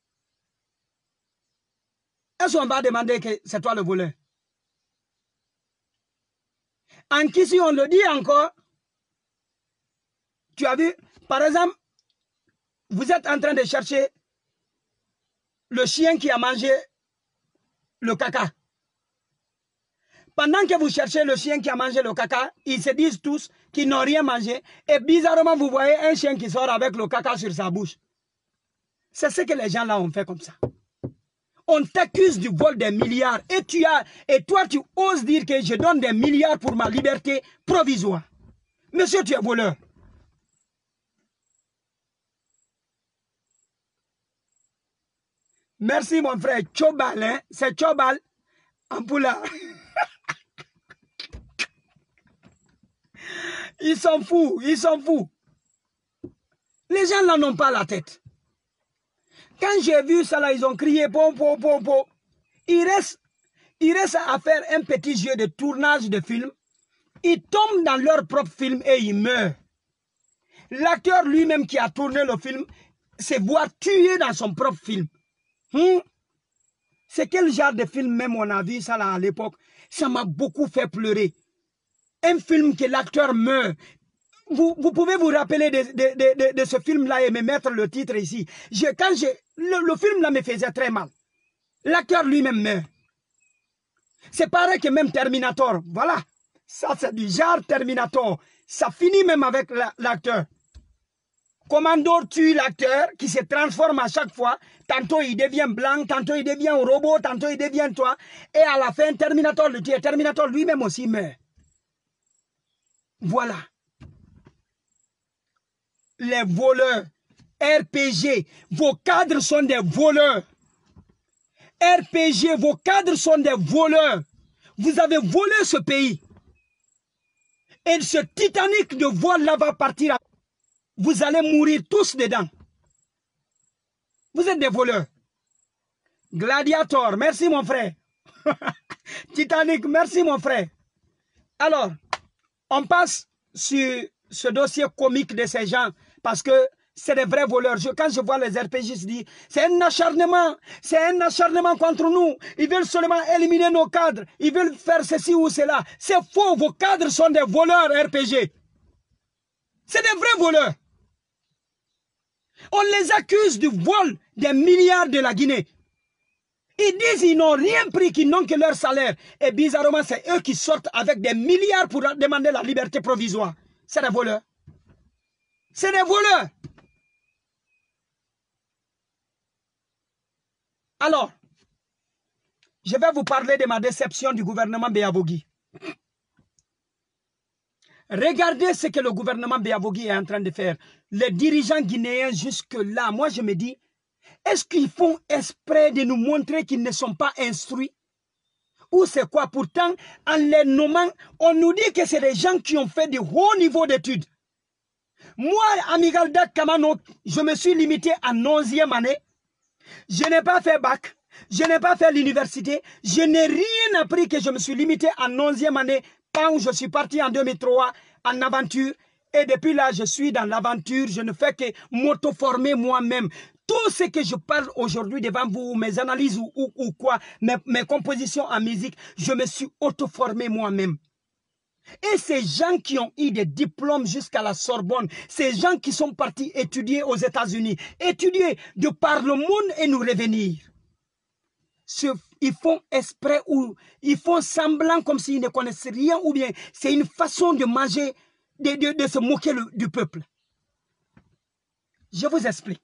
Est-ce qu'on va demander que c'est toi le voleur? En Kissi, on le dit encore. Tu as vu, par exemple, vous êtes en train de chercher le chien qui a mangé le caca. Pendant que vous cherchez le chien qui a mangé le caca, ils se disent tous qu'ils n'ont rien mangé. Et bizarrement, vous voyez un chien qui sort avec le caca sur sa bouche. C'est ce que les gens là ont fait comme ça. On t'accuse du vol des milliards et toi tu oses dire que je donne des milliards pour ma liberté provisoire. Monsieur, tu es voleur. Merci mon frère. Chobal, hein? C'est Chobal en poula. Ils sont fous, ils sont fous. Les gens là n'ont pas la tête. Quand j'ai vu ça là, ils ont crié pom pom pom pom. Il reste à faire un petit jeu de tournage de film. Ils tombent dans leur propre film et ils meurent. L'acteur lui-même qui a tourné le film se voit tué dans son propre film. C'est quel genre de film même on a vu ça là à l'époque? Ça m'a beaucoup fait pleurer. Un film que l'acteur meurt. Vous pouvez vous rappeler de ce film-là et me mettre le titre ici. Le film là me faisait très mal. L'acteur lui-même meurt. C'est pareil que même Terminator. Voilà. Ça, c'est du genre Terminator. Ça finit même avec l'acteur. Commando tue l'acteur qui se transforme à chaque fois. Tantôt il devient blanc, tantôt il devient robot, tantôt il devient toi. Et à la fin, Terminator le tue. Terminator lui-même aussi meurt. Voilà. Les voleurs. RPG, vos cadres sont des voleurs. RPG, vos cadres sont des voleurs. Vous avez volé ce pays. Et ce Titanic de vol là va partir. Vous allez mourir tous dedans. Vous êtes des voleurs. Gladiator, merci mon frère. Titanic, merci mon frère. Alors, on passe sur ce dossier comique de ces gens, parce que c'est des vrais voleurs. Quand je vois les RPG, je dis, c'est un acharnement contre nous. Ils veulent seulement éliminer nos cadres. Ils veulent faire ceci ou cela. C'est faux, vos cadres sont des voleurs RPG. C'est des vrais voleurs. On les accuse du vol des milliards de la Guinée. Ils disent qu'ils n'ont rien pris, qu'ils n'ont que leur salaire. Et bizarrement, c'est eux qui sortent avec des milliards pour demander la liberté provisoire. C'est des voleurs. C'est des voleurs. Alors, je vais vous parler de ma déception du gouvernement Béavogi. Regardez ce que le gouvernement Béavogi est en train de faire. Les dirigeants guinéens jusque-là, moi je me dis, est-ce qu'ils font exprès de nous montrer qu'ils ne sont pas instruits? Ou c'est quoi? Pourtant, en les nommant, on nous dit que c'est des gens qui ont fait de hauts niveaux d'études. Moi, Amigalda Kamano, je me suis limité à 11e année. Je n'ai pas fait bac. Je n'ai pas fait l'université. Je n'ai rien appris, que je me suis limité à 11e année. Quand je suis parti en 2003 en aventure. Et depuis là, je suis dans l'aventure. Je ne fais que m'auto-former moi-même. Tout ce que je parle aujourd'hui devant vous, mes analyses ou quoi, mes compositions en musique, je me suis auto-formé moi-même. Et ces gens qui ont eu des diplômes jusqu'à la Sorbonne, ces gens qui sont partis étudier aux États-Unis, étudier de par le monde et nous revenir, ils font exprès ou ils font semblant comme s'ils ne connaissent rien, ou bien c'est une façon de manger, de se moquer du peuple. Je vous explique.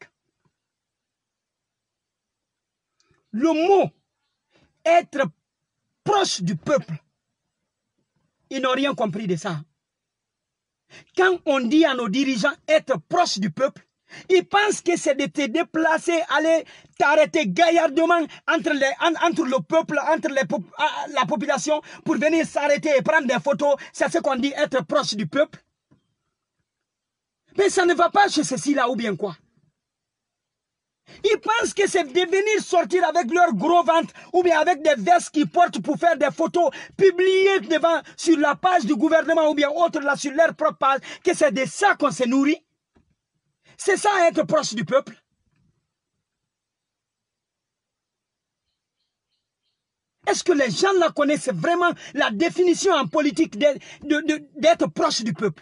Le mot être proche du peuple, ils n'ont rien compris de ça. Quand on dit à nos dirigeants être proche du peuple, ils pensent que c'est de te déplacer, aller t'arrêter gaillardement entre le peuple, entre la population pour venir s'arrêter et prendre des photos. C'est ce qu'on dit être proche du peuple. Mais ça ne va pas chez ceci-là ou bien quoi? Ils pensent que c'est de venir sortir avec leur gros ventre ou bien avec des vestes qu'ils portent pour faire des photos publiées sur la page du gouvernement ou bien autre là sur leur propre page, que c'est de ça qu'on se nourrit. C'est ça être proche du peuple. Est-ce que les gens là connaissent vraiment la définition en politique d'être proche du peuple?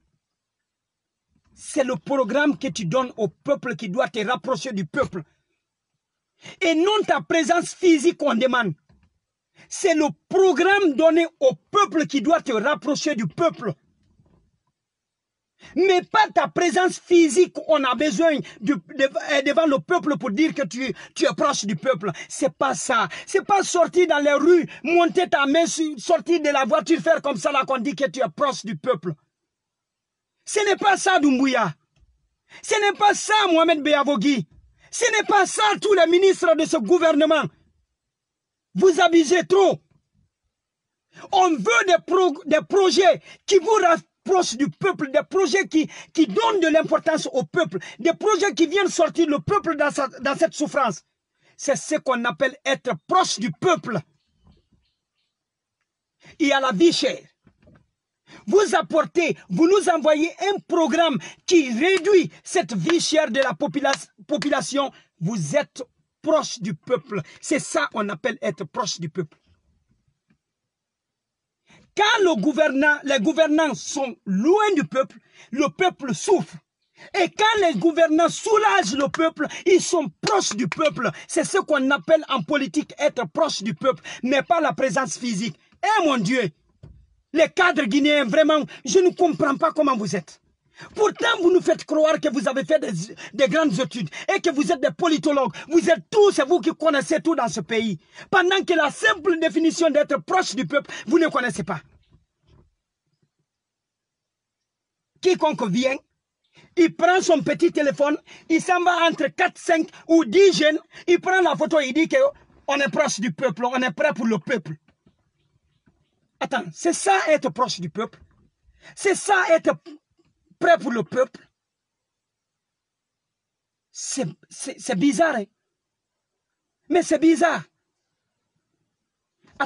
C'est le programme que tu donnes au peuple qui doit te rapprocher du peuple. Et non ta présence physique qu'on demande. C'est le programme donné au peuple qui doit te rapprocher du peuple. Mais pas ta présence physique, on a besoin devant le peuple pour dire que tu es proche du peuple. C'est pas ça. C'est pas sortir dans les rues, monter ta main, sortir de la voiture, faire comme ça là qu'on dit que tu es proche du peuple. Ce n'est pas ça Doumbouya. Ce n'est pas ça Mohamed Béavogi. Ce n'est pas ça tous les ministres de ce gouvernement. Vous abusez trop. On veut des projets qui vous rapprochent du peuple, des projets qui donnent de l'importance au peuple, des projets qui viennent sortir le peuple dans cette souffrance. C'est ce qu'on appelle être proche du peuple. Il y a la vie chère. Vous apportez, vous nous envoyez un programme qui réduit cette vie chère de la population. Vous êtes proche du peuple. C'est ça qu'on appelle être proche du peuple. Quand les gouvernants sont loin du peuple, le peuple souffre. Et quand les gouvernants soulagent le peuple, ils sont proches du peuple. C'est ce qu'on appelle en politique être proche du peuple, mais pas la présence physique. Eh mon Dieu! Les cadres guinéens, vraiment, je ne comprends pas comment vous êtes. Pourtant, vous nous faites croire que vous avez fait des grandes études et que vous êtes des politologues. Vous êtes tous, c'est vous qui connaissez tout dans ce pays. Pendant que la simple définition d'être proche du peuple, vous ne connaissez pas. Quiconque vient, il prend son petit téléphone, il s'en va entre 4, 5 ou 10 jeunes, il prend la photo et il dit qu'on est proche du peuple, on est prêt pour le peuple. Attends, c'est ça être proche du peuple? C'est ça être prêt pour le peuple? C'est bizarre, hein? Mais c'est bizarre.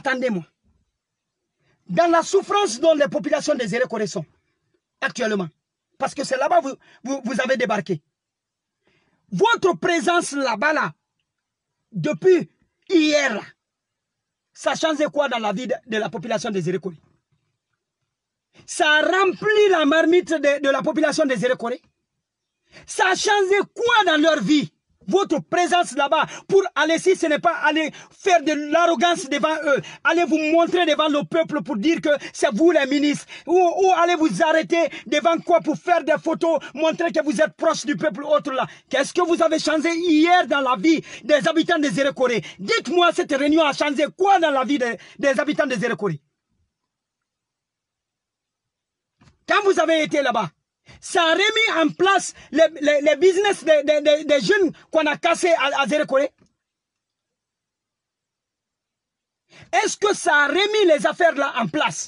Attendez-moi. Dans la souffrance dont les populations désirées connaissent actuellement, parce que c'est là-bas que vous avez débarqué. Votre présence là-bas, là, depuis hier, là, ça a changé quoi dans la vie de la population des Zérékoré? Ça a rempli la marmite de la population des Zérékoré? Ça a changé quoi dans leur vie? Votre présence là-bas pour aller, si ce n'est pas aller faire de l'arrogance devant eux, allez vous montrer devant le peuple pour dire que c'est vous les ministres, ou allez vous arrêter devant quoi pour faire des photos, montrer que vous êtes proche du peuple autre là. Qu'est-ce que vous avez changé hier dans la vie des habitants des Zérékoré? Dites-moi, cette réunion a changé quoi dans la vie des habitants des Zérékoré? Quand vous avez été là-bas, ça a remis en place les business des jeunes qu'on a cassés à Zérékoré. Est-ce que ça a remis les affaires là en place?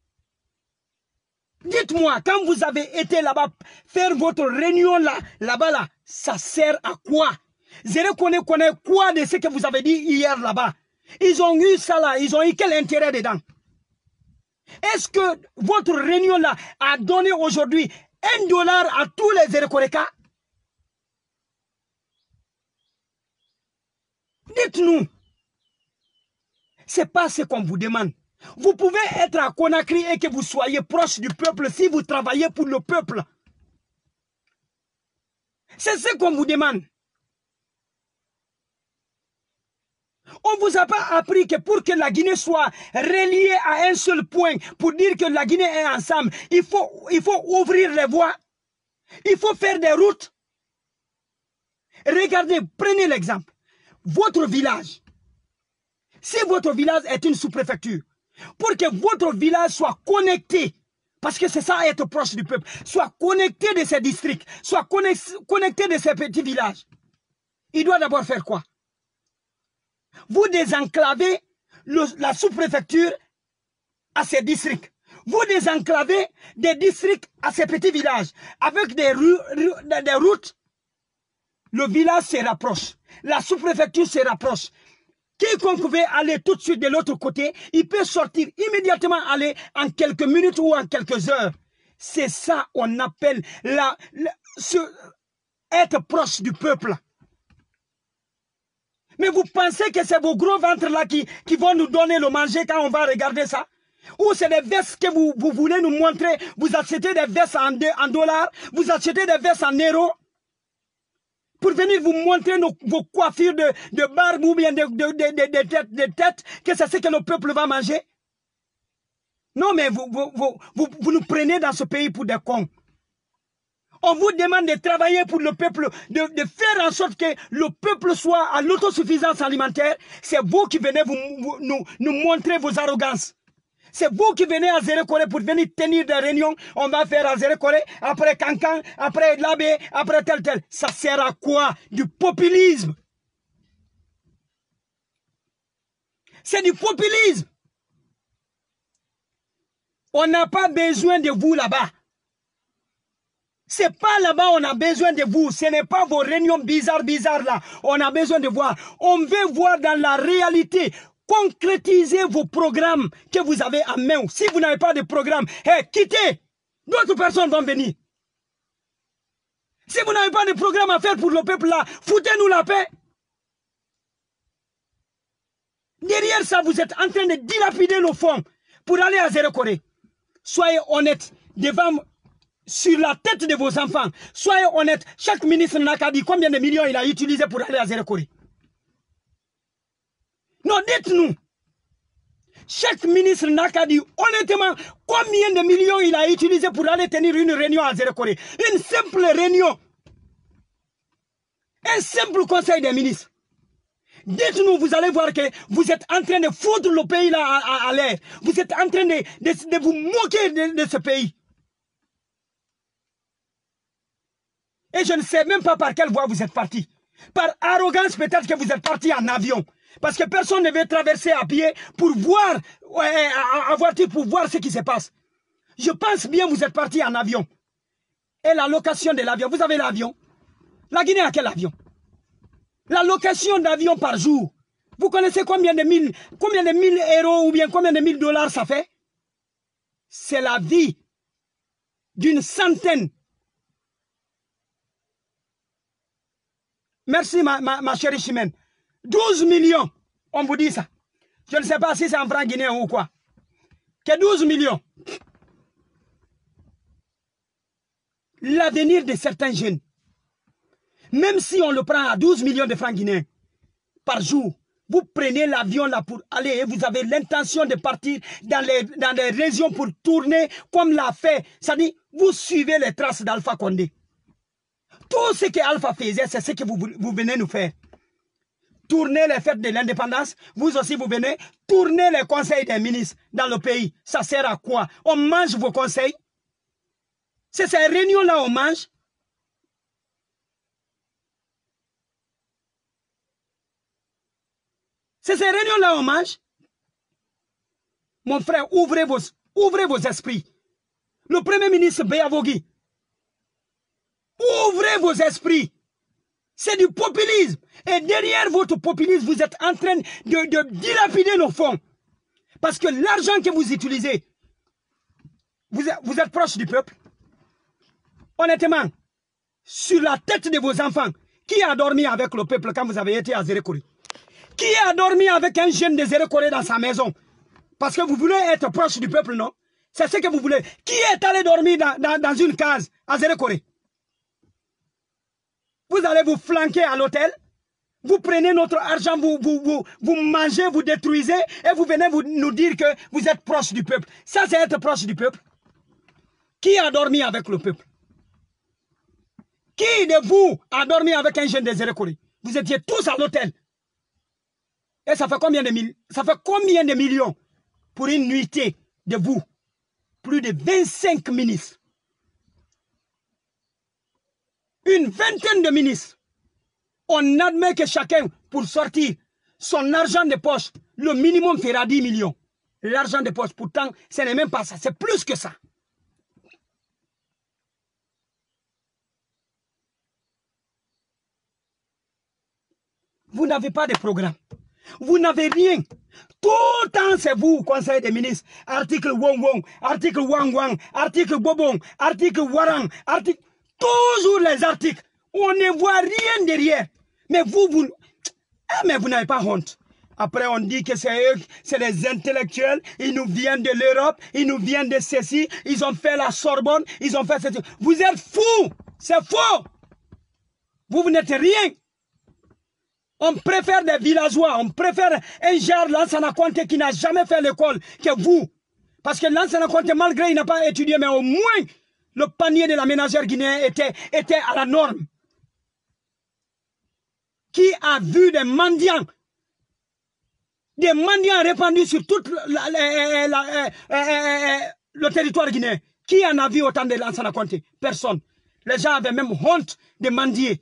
Dites-moi, quand vous avez été là-bas, faire votre réunion là-bas, ça sert à quoi? Zérékoré connaît quoi de ce que vous avez dit hier là-bas? Ils ont eu ça là, ils ont eu quel intérêt dedans? Est-ce que votre réunion là a donné aujourd'hui $1 à tous les Zérékorékas? Dites-nous. Ce n'est pas ce qu'on vous demande. Vous pouvez être à Conakry et que vous soyez proche du peuple si vous travaillez pour le peuple. C'est ce qu'on vous demande. On ne vous a pas appris que pour que la Guinée soit reliée à un seul point, pour dire que la Guinée est ensemble, il faut ouvrir les voies. Il faut faire des routes. Regardez, prenez l'exemple. Votre village. Si votre village est une sous-préfecture, pour que votre village soit connecté, parce que c'est ça être proche du peuple, soit connecté de ces districts, soit connecté de ces petits villages, il doit d'abord faire quoi? Vous désenclavez la sous-préfecture à ces districts. Vous désenclavez des districts à ces petits villages. Avec des routes, le village se rapproche. La sous-préfecture se rapproche. Quiconque veut aller tout de suite de l'autre côté, il peut sortir immédiatement, aller en quelques minutes ou en quelques heures. C'est ça qu'on appelle être proche du peuple. Mais vous pensez que c'est vos gros ventres là qui vont nous donner le manger quand on va regarder ça? Ou c'est des vestes que vous voulez nous montrer? Vous achetez des vestes en dollars, vous achetez des vestes en euros pour venir vous montrer vos coiffures de barbe ou bien de tête, que c'est ce que le peuple va manger? Non, mais vous nous prenez dans ce pays pour des cons. On vous demande de travailler pour le peuple, de faire en sorte que le peuple soit à l'autosuffisance alimentaire. C'est vous qui venez nous montrer vos arrogances. C'est vous qui venez à Zérékoré pour venir tenir des réunions. On va faire à Zérékoré, après Kankan, après Labé, après tel. Ça sert à quoi? Du populisme. C'est du populisme. On n'a pas besoin de vous là-bas. C'est pas là-bas on a besoin de vous. Ce n'est pas vos réunions bizarres là. On a besoin de voir. On veut voir dans la réalité. Concrétiser vos programmes que vous avez en main. Si vous n'avez pas de programme, quittez. D'autres personnes vont venir. Si vous n'avez pas de programme à faire pour le peuple là, foutez-nous la paix. Derrière ça, vous êtes en train de dilapider nos fonds pour aller à Zérékoré. Soyez honnêtes sur la tête de vos enfants. Soyez honnêtes. Chaque ministre n'a qu'à dire combien de millions il a utilisé pour aller à Zérékoré. Non, dites-nous. Chaque ministre n'a qu'à dire honnêtement combien de millions il a utilisé pour aller tenir une réunion à Zérékoré. Une simple réunion. Un simple conseil des ministres. Dites-nous, vous allez voir que vous êtes en train de foutre le pays là à l'air. Vous êtes en train de vous moquer de ce pays. Et je ne sais même pas par quelle voie vous êtes parti. Par arrogance, peut-être que vous êtes parti en avion. Parce que personne ne veut traverser à pied pour voir, à voiture pour voir ce qui se passe. Je pense bien que vous êtes parti en avion. Et la location de l'avion, vous avez l'avion. La Guinée a quel avion? La location d'avion par jour. Vous connaissez combien de mille euros ou bien combien de $1000 ça fait? C'est la vie d'une centaine Merci ma chérie Chimène. 12 millions, on vous dit ça. Je ne sais pas si c'est en franc guinéen ou quoi. Que 12 millions. L'avenir de certains jeunes, même si on le prend à 12 millions de francs guinéens par jour, vous prenez l'avion là pour aller et vous avez l'intention de partir dans les régions pour tourner comme l'a fait. C'est-à-dire, vous suivez les traces d'Alpha Condé. Tout ce que Alpha faisait, c'est ce que vous venez nous faire. Tourner les fêtes de l'indépendance, vous aussi vous venez tourner les conseils des ministres dans le pays. Ça sert à quoi? On mange vos conseils? C'est ces réunions-là on mange? C'est ces réunions-là on mange? Mon frère, ouvrez vos esprits. Le Premier ministre Béavogui, ouvrez vos esprits. C'est du populisme. Et derrière votre populisme, vous êtes en train de dilapider nos fonds. Parce que l'argent que vous utilisez, vous êtes proche du peuple. Honnêtement, sur la tête de vos enfants, qui a dormi avec le peuple quand vous avez été à Zérékoré? Qui a dormi avec un jeune de Zérékoré dans sa maison? Parce que vous voulez être proche du peuple, non? C'est ce que vous voulez. Qui est allé dormir dans une case à Zérékoré? Vous allez vous flanquer à l'hôtel, vous prenez notre argent, vous mangez, vous détruisez, et vous venez nous dire que vous êtes proche du peuple. Ça, c'est être proche du peuple. Qui a dormi avec le peuple? Qui de vous a dormi avec un jeune de Zérékoré? Vous étiez tous à l'hôtel. Et ça fait combien de millions pour une nuitée de vous? Plus de 25 ministres. Une vingtaine de ministres. On admet que chacun, pour sortir son argent de poche, le minimum fera 10 millions. L'argent de poche, pourtant, ce n'est même pas ça. C'est plus que ça. Vous n'avez pas de programme. Vous n'avez rien. Tout le temps, c'est vous, Conseil des ministres. Article Wong Wong, article Wang Wang, article Bobong, article Warang, article... Toujours les articles. On ne voit rien derrière. Mais mais vous n'avez pas honte. Après, on dit que c'est eux, c'est les intellectuels. Ils nous viennent de l'Europe. Ils nous viennent de ceci. Ils ont fait la Sorbonne. Ils ont fait ceci. Vous êtes fous. C'est faux. Vous n'êtes rien. On préfère des villageois. On préfère un genre Lansana Conté qui n'a jamais fait l'école que vous. Parce que Lansana Conté, malgré qu'il n'a pas étudié, mais au moins... Le panier de la ménagère guinéenne était à la norme. Qui a vu des mendiants répandus sur tout le territoire guinéen? Qui en a vu autant de Lansana Conté? Personne. Les gens avaient même honte de mendier.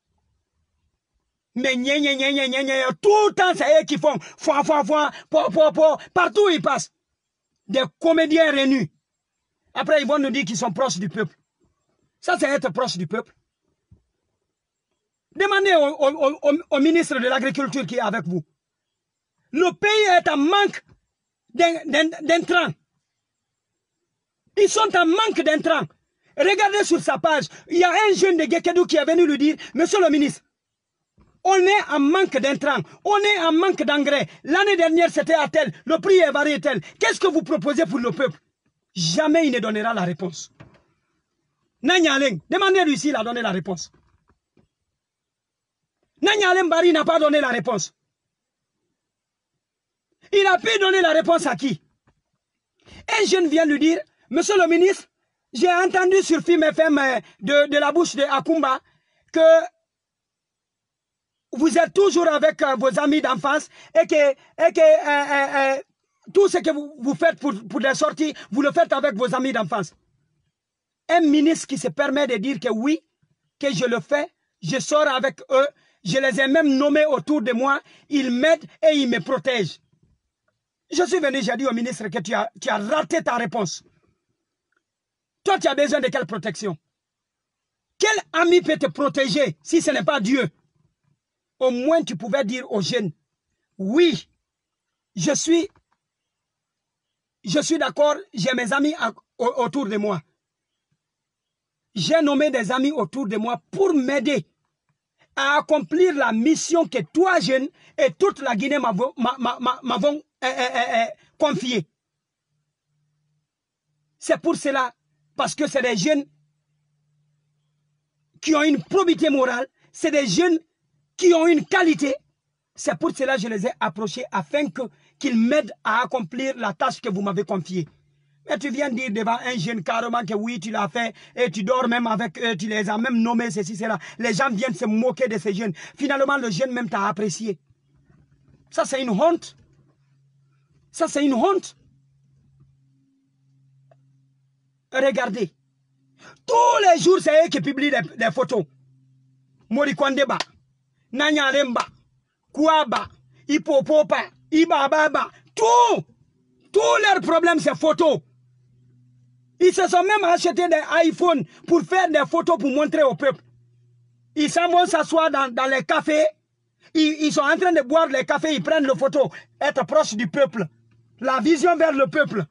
Mais tout le temps, c'est eux qui font partout où ils passent. Des comédiens réunis. Après, ils vont nous dire qu'ils sont proches du peuple. Ça, c'est être proche du peuple. Demandez au ministre de l'Agriculture qui est avec vous. Le pays est en manque d'intrants. Ils sont en manque d'intrants. Regardez sur sa page. Il y a un jeune de Gekedou qui est venu lui dire, Monsieur le ministre, on est en manque d'intrants. On est en manque d'engrais. L'année dernière, c'était à tel. Le prix est varié tel. Qu'est-ce que vous proposez pour le peuple? Jamais il ne donnera la réponse. Nanyaleng, demandez-lui s'il a donné la réponse. Nanyaleng Bari n'a pas donné la réponse. Il a pu donner la réponse à qui? Un jeune vient lui dire, Monsieur le ministre, j'ai entendu sur Film FM de la bouche de Akumba que vous êtes toujours avec vos amis d'enfance et que tout ce que vous faites pour les sorties, vous le faites avec vos amis d'enfance. Un ministre qui se permet de dire que oui, que je le fais, je sors avec eux, je les ai même nommés autour de moi, ils m'aident et ils me protègent. Je suis venu, j'ai dit au ministre que tu as raté ta réponse. Toi, tu as besoin de quelle protection? Quel ami peut te protéger si ce n'est pas Dieu? Au moins, tu pouvais dire aux jeunes, oui, je suis d'accord, j'ai mes amis autour de moi. J'ai nommé des amis autour de moi pour m'aider. à accomplir la mission que toi, jeunes, et toute la Guinée m'avons confiée. C'est pour cela, parce que c'est des jeunes qui ont une probité morale, c'est des jeunes qui ont une qualité. C'est pour cela que je les ai approchés afin qu'ils m'aident à accomplir la tâche que vous m'avez confiée. Mais tu viens dire devant un jeune carrément que oui, tu l'as fait et tu dors même avec eux, tu les as même nommés, ceci, cela. Les gens viennent se moquer de ces jeunes. Finalement, le jeune même t'a apprécié. Ça, c'est une honte. Ça, c'est une honte. Regardez. Tous les jours, c'est eux qui publient des photos. Morikondeba, Nanyalemba, Kouaba, Hipopopa, Ibababa, tous leurs problèmes, c'est photos. Ils se sont même achetés des iPhones pour faire des photos pour montrer au peuple. Ils s'en vont s'asseoir dans les cafés. Ils sont en train de boire les cafés, ils prennent les photos, être proche du peuple. La vision vers le peuple.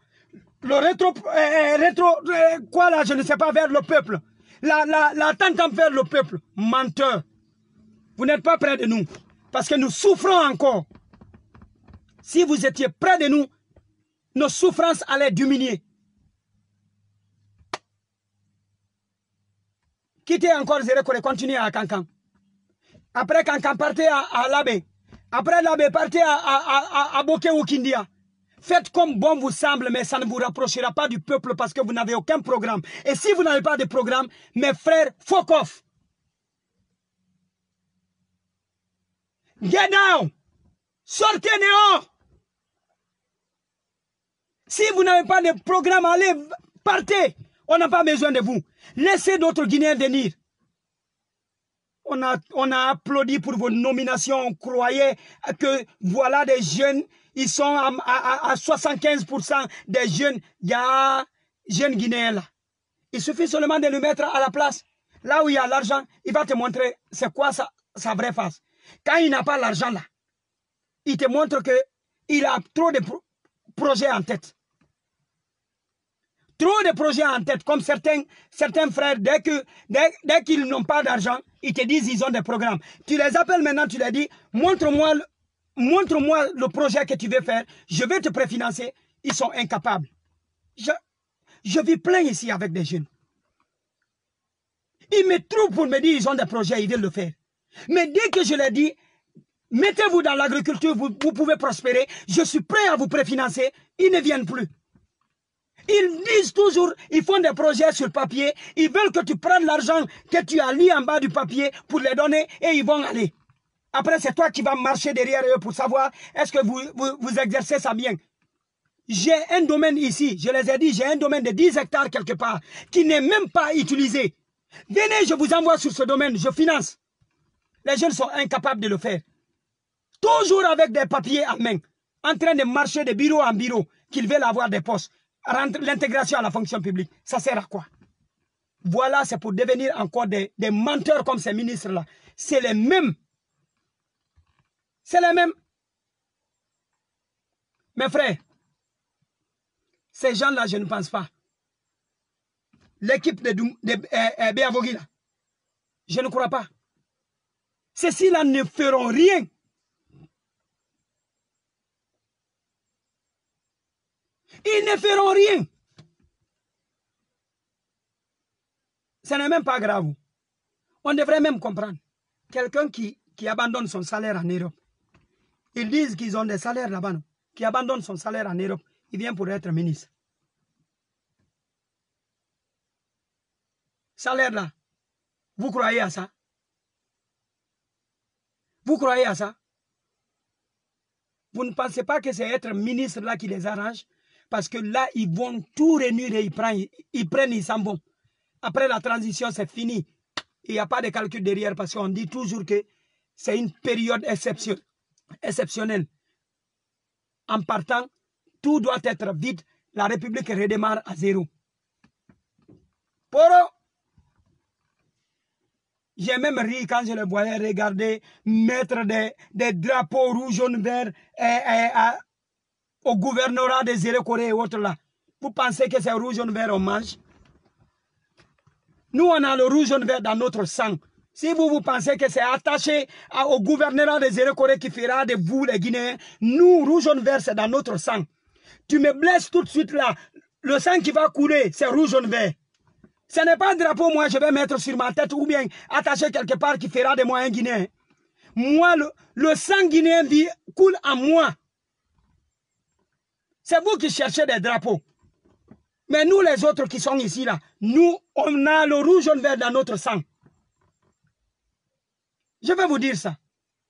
Le quoi là, je ne sais pas, vers le peuple. La tente vers le peuple. Menteur. Vous n'êtes pas près de nous. Parce que nous souffrons encore. Si vous étiez près de nous, nos souffrances allaient diminuer. Quittez encore Zérekore, continuez à Kankan. Après Kankan, partez à Labé. Après Labé, partez à Boké ou Kindia. Faites comme bon vous semble, mais ça ne vous rapprochera pas du peuple parce que vous n'avez aucun programme. Et si vous n'avez pas de programme, mes frères, fuck off. Get down. Sortez dehors. Si vous n'avez pas de programme, allez, partez. On n'a pas besoin de vous. Laissez d'autres Guinéens venir. On a applaudi pour vos nominations. On croyait que voilà des jeunes. Ils sont à 75% des jeunes. Il y a jeunes Guinéens là. Il suffit seulement de le mettre à la place. Là où il y a l'argent, il va te montrer c'est quoi sa vraie face. Quand il n'a pas l'argent là, il te montre qu'il a trop de projets en tête. Trop de projets en tête, comme certains frères, dès qu'ils n'ont pas d'argent, ils te disent qu'ils ont des programmes. Tu les appelles maintenant, tu leur dis, montre-moi le projet que tu veux faire, je vais te préfinancer. Ils sont incapables. Je vis plein ici avec des jeunes. Ils me trouvent pour me dire qu'ils ont des projets, ils veulent le faire. Mais dès que je leur dis, mettez-vous dans l'agriculture, vous pouvez prospérer, je suis prêt à vous préfinancer, ils ne viennent plus. Ils disent toujours, ils font des projets sur papier, ils veulent que tu prennes l'argent que tu as mis en bas du papier pour les donner et ils vont aller. Après, c'est toi qui vas marcher derrière eux pour savoir est-ce que vous exercez ça bien. J'ai un domaine ici, je les ai dit, j'ai un domaine de 10 hectares quelque part qui n'est même pas utilisé. Venez, je vous envoie sur ce domaine, je finance. Les jeunes sont incapables de le faire. Toujours avec des papiers en main, en train de marcher de bureau en bureau, qu'ils veulent avoir des postes. L'intégration à la fonction publique, ça sert à quoi? Voilà, c'est pour devenir encore des menteurs comme ces ministres-là. C'est les mêmes. C'est les mêmes. Mes frères, ces gens-là, je ne pense pas. L'équipe de Béavogi, je ne crois pas. Ceux-ci-là ne feront rien. Ils ne feront rien. Ce n'est même pas grave. On devrait même comprendre. Quelqu'un qui abandonne son salaire en Europe. Ils disent qu'ils ont des salaires là-bas. Qui abandonne son salaire en Europe. Il vient pour être ministre. Salaire là. Vous croyez à ça? Vous croyez à ça? Vous ne pensez pas que c'est être ministre là qui les arrange? Parce que là, ils vont tout réunir et ils s'en vont. Après la transition, c'est fini. Il n'y a pas de calcul derrière parce qu'on dit toujours que c'est une période exceptionnelle. En partant, tout doit être vide. La République redémarre à zéro. Poro, j'ai même ri quand je les voyais regarder mettre des drapeaux rouges, jaunes, verts au gouvernorat des Zérekore et autres là. Vous pensez que c'est rouge, jaune, vert on mange? Nous, on a le rouge, jaune, vert dans notre sang. Si vous pensez que c'est attaché au gouvernement de Zéro-Corée qui fera de vous les Guinéens, nous, rouge jaune vert, c'est dans notre sang. Tu me blesses tout de suite là. Le sang qui va couler, c'est rouge jaune vert. Ce n'est pas un drapeau, moi, je vais mettre sur ma tête ou bien attacher quelque part qui fera de moi un Guinéen. Moi, le sang guinéen coule en moi. C'est vous qui cherchez des drapeaux. Mais nous, les autres qui sont ici, là, nous, on a le rouge jaune vert dans notre sang. Je vais vous dire ça.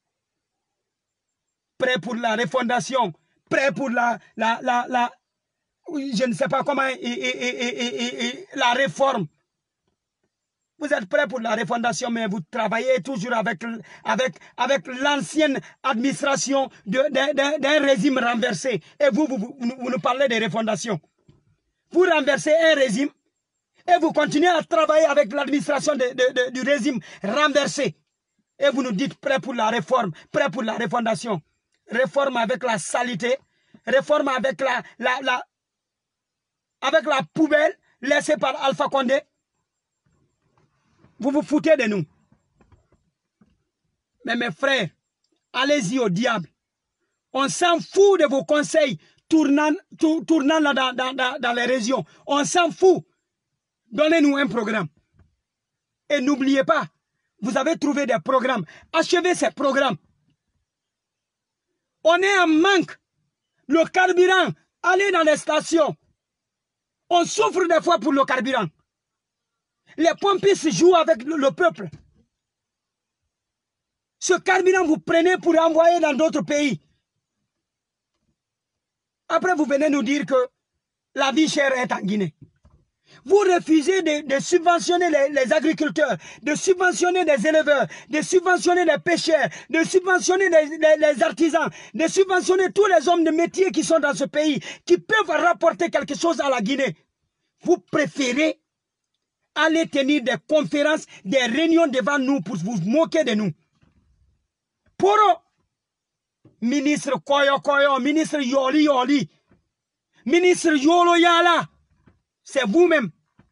Prêt pour la refondation, prêt pour je ne sais pas comment, la réforme. Vous êtes prêts pour la refondation, mais vous travaillez toujours avec l'ancienne administration d'un régime renversé. Et vous nous parlez de refondation. Vous renversez un régime et vous continuez à travailler avec l'administration du régime renversé. Et vous nous dites prêt pour la réforme, prêt pour la refondation. Réforme avec la saleté, réforme avec avec la poubelle laissée par Alpha Condé. Vous vous foutez de nous. Mais mes frères, allez-y au diable. On s'en fout de vos conseils tournant là dans les régions. On s'en fout. Donnez-nous un programme. Et n'oubliez pas, vous avez trouvé des programmes. Achevez ces programmes. On est en manque. Le carburant, allez dans les stations. On souffre des fois pour le carburant. Les pompistes jouent avec le peuple. Ce carburant, vous prenez pour envoyer dans d'autres pays. Après, vous venez nous dire que la vie chère est en Guinée. Vous refusez de subventionner les agriculteurs, de subventionner les éleveurs, de subventionner les pêcheurs, de subventionner les artisans, de subventionner tous les hommes de métier qui sont dans ce pays, qui peuvent rapporter quelque chose à la Guinée. Vous préférez aller tenir des conférences, des réunions devant nous pour vous moquer de nous. Poro, ministre Koyo Koyo, ministre Yoli Yoli, ministre Yolo Yala, c'est vous-même.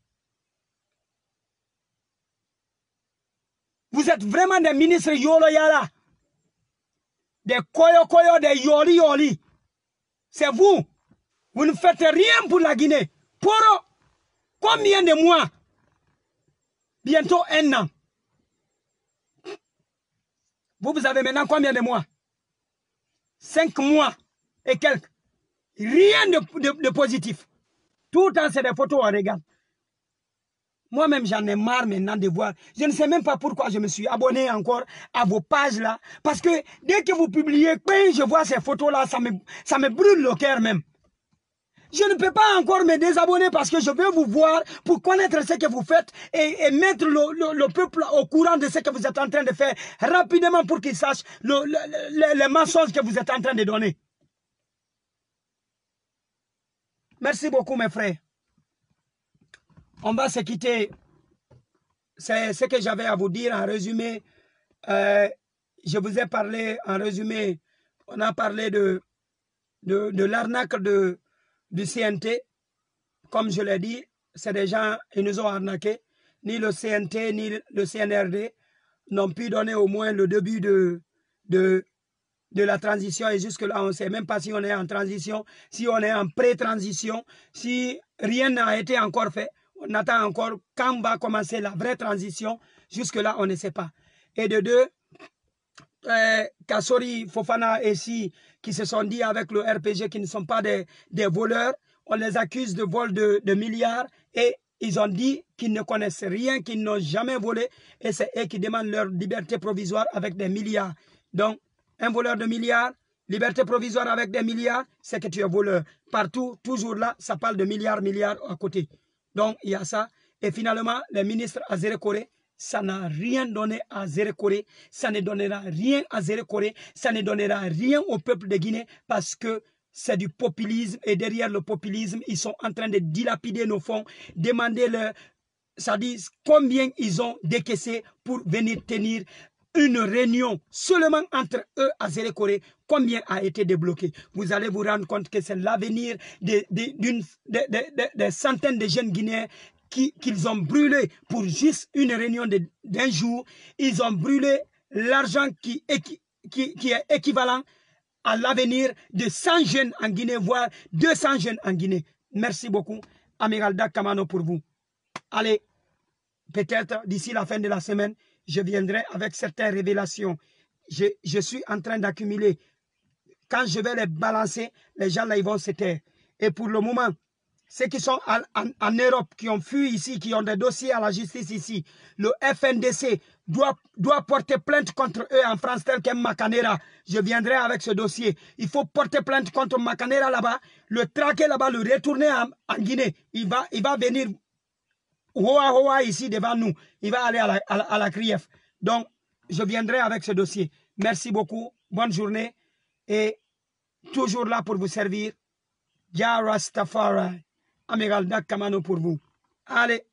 Vous êtes vraiment des ministres Yolo Yala, des Koyo Koyo, des Yoli Yoli. C'est vous. Vous ne faites rien pour la Guinée. Poro, combien de mois? Bientôt 1 an. Vous avez maintenant combien de mois? 5 mois et quelques. Rien de positif. Tout le temps, c'est des photos, on regarde. Moi-même, j'en ai marre maintenant de voir. Je ne sais même pas pourquoi je me suis abonné encore à vos pages là. Parce que dès que vous publiez, quand je vois ces photos-là, ça me brûle le cœur même. Je ne peux pas encore me désabonner parce que je veux vous voir pour connaître ce que vous faites et mettre le peuple au courant de ce que vous êtes en train de faire rapidement pour qu'ils sachent les mensonges que vous êtes en train de donner. Merci beaucoup mes frères. On va se quitter. C'est ce que j'avais à vous dire en résumé. Je vous ai parlé en résumé. On a parlé de l'arnaque du CNT. Comme je l'ai dit, c'est des gens, ils nous ont arnaqués. Ni le CNT, ni le CNRD n'ont pu donner au moins le début de la transition. Et jusque-là, on ne sait même pas si on est en transition, si on est en pré-transition, si rien n'a été encore fait. On attend encore quand va commencer la vraie transition. Jusque-là, on ne sait pas. Et de deux, Kassori, Fofana et Si, qui se sont dit avec le RPG qu'ils ne sont pas des voleurs, on les accuse de vol de milliards et ils ont dit qu'ils ne connaissent rien, qu'ils n'ont jamais volé et c'est eux qui demandent leur liberté provisoire avec des milliards. Donc, un voleur de milliards, liberté provisoire avec des milliards, c'est que tu es voleur. Partout, toujours là, ça parle de milliards à côté. Donc, il y a ça. Et finalement, les ministres à Zéro-Corée, ça n'a rien donné à Zéro-Corée. Ça ne donnera rien à Zéro-Corée. Ça ne donnera rien au peuple de Guinée parce que c'est du populisme. Et derrière le populisme, ils sont en train de dilapider nos fonds. Demander leur... Ça dit combien ils ont décaissé pour venir tenir une réunion seulement entre eux à Zéro-Corée, combien a été débloqué. Vous allez vous rendre compte que c'est l'avenir des centaines de jeunes Guinéens qu'ils ont brûlé pour juste une réunion d'un jour. Ils ont brûlé l'argent qui est équivalent à l'avenir de 100 jeunes en Guinée, voire 200 jeunes en Guinée. Merci beaucoup, Amiral Dak Kamano, pour vous. Allez, peut-être d'ici la fin de la semaine, je viendrai avec certaines révélations. Je suis en train d'accumuler. Quand je vais les balancer, les gens là, ils vont se taire. Et pour le moment, ceux qui sont en Europe, qui ont fui ici, qui ont des dossiers à la justice ici, le FNDC doit porter plainte contre eux en France, tel que Makanera. Je viendrai avec ce dossier. Il faut porter plainte contre Makanera là-bas, le traquer là-bas, le retourner en Guinée. Il va venir hoa ici devant nous. Il va aller à la CRIEF. Donc, je viendrai avec ce dossier. Merci beaucoup. Bonne journée. Et toujours là pour vous servir. Ya Rastafari. Amiral Dak Kamano pour vous. Allez.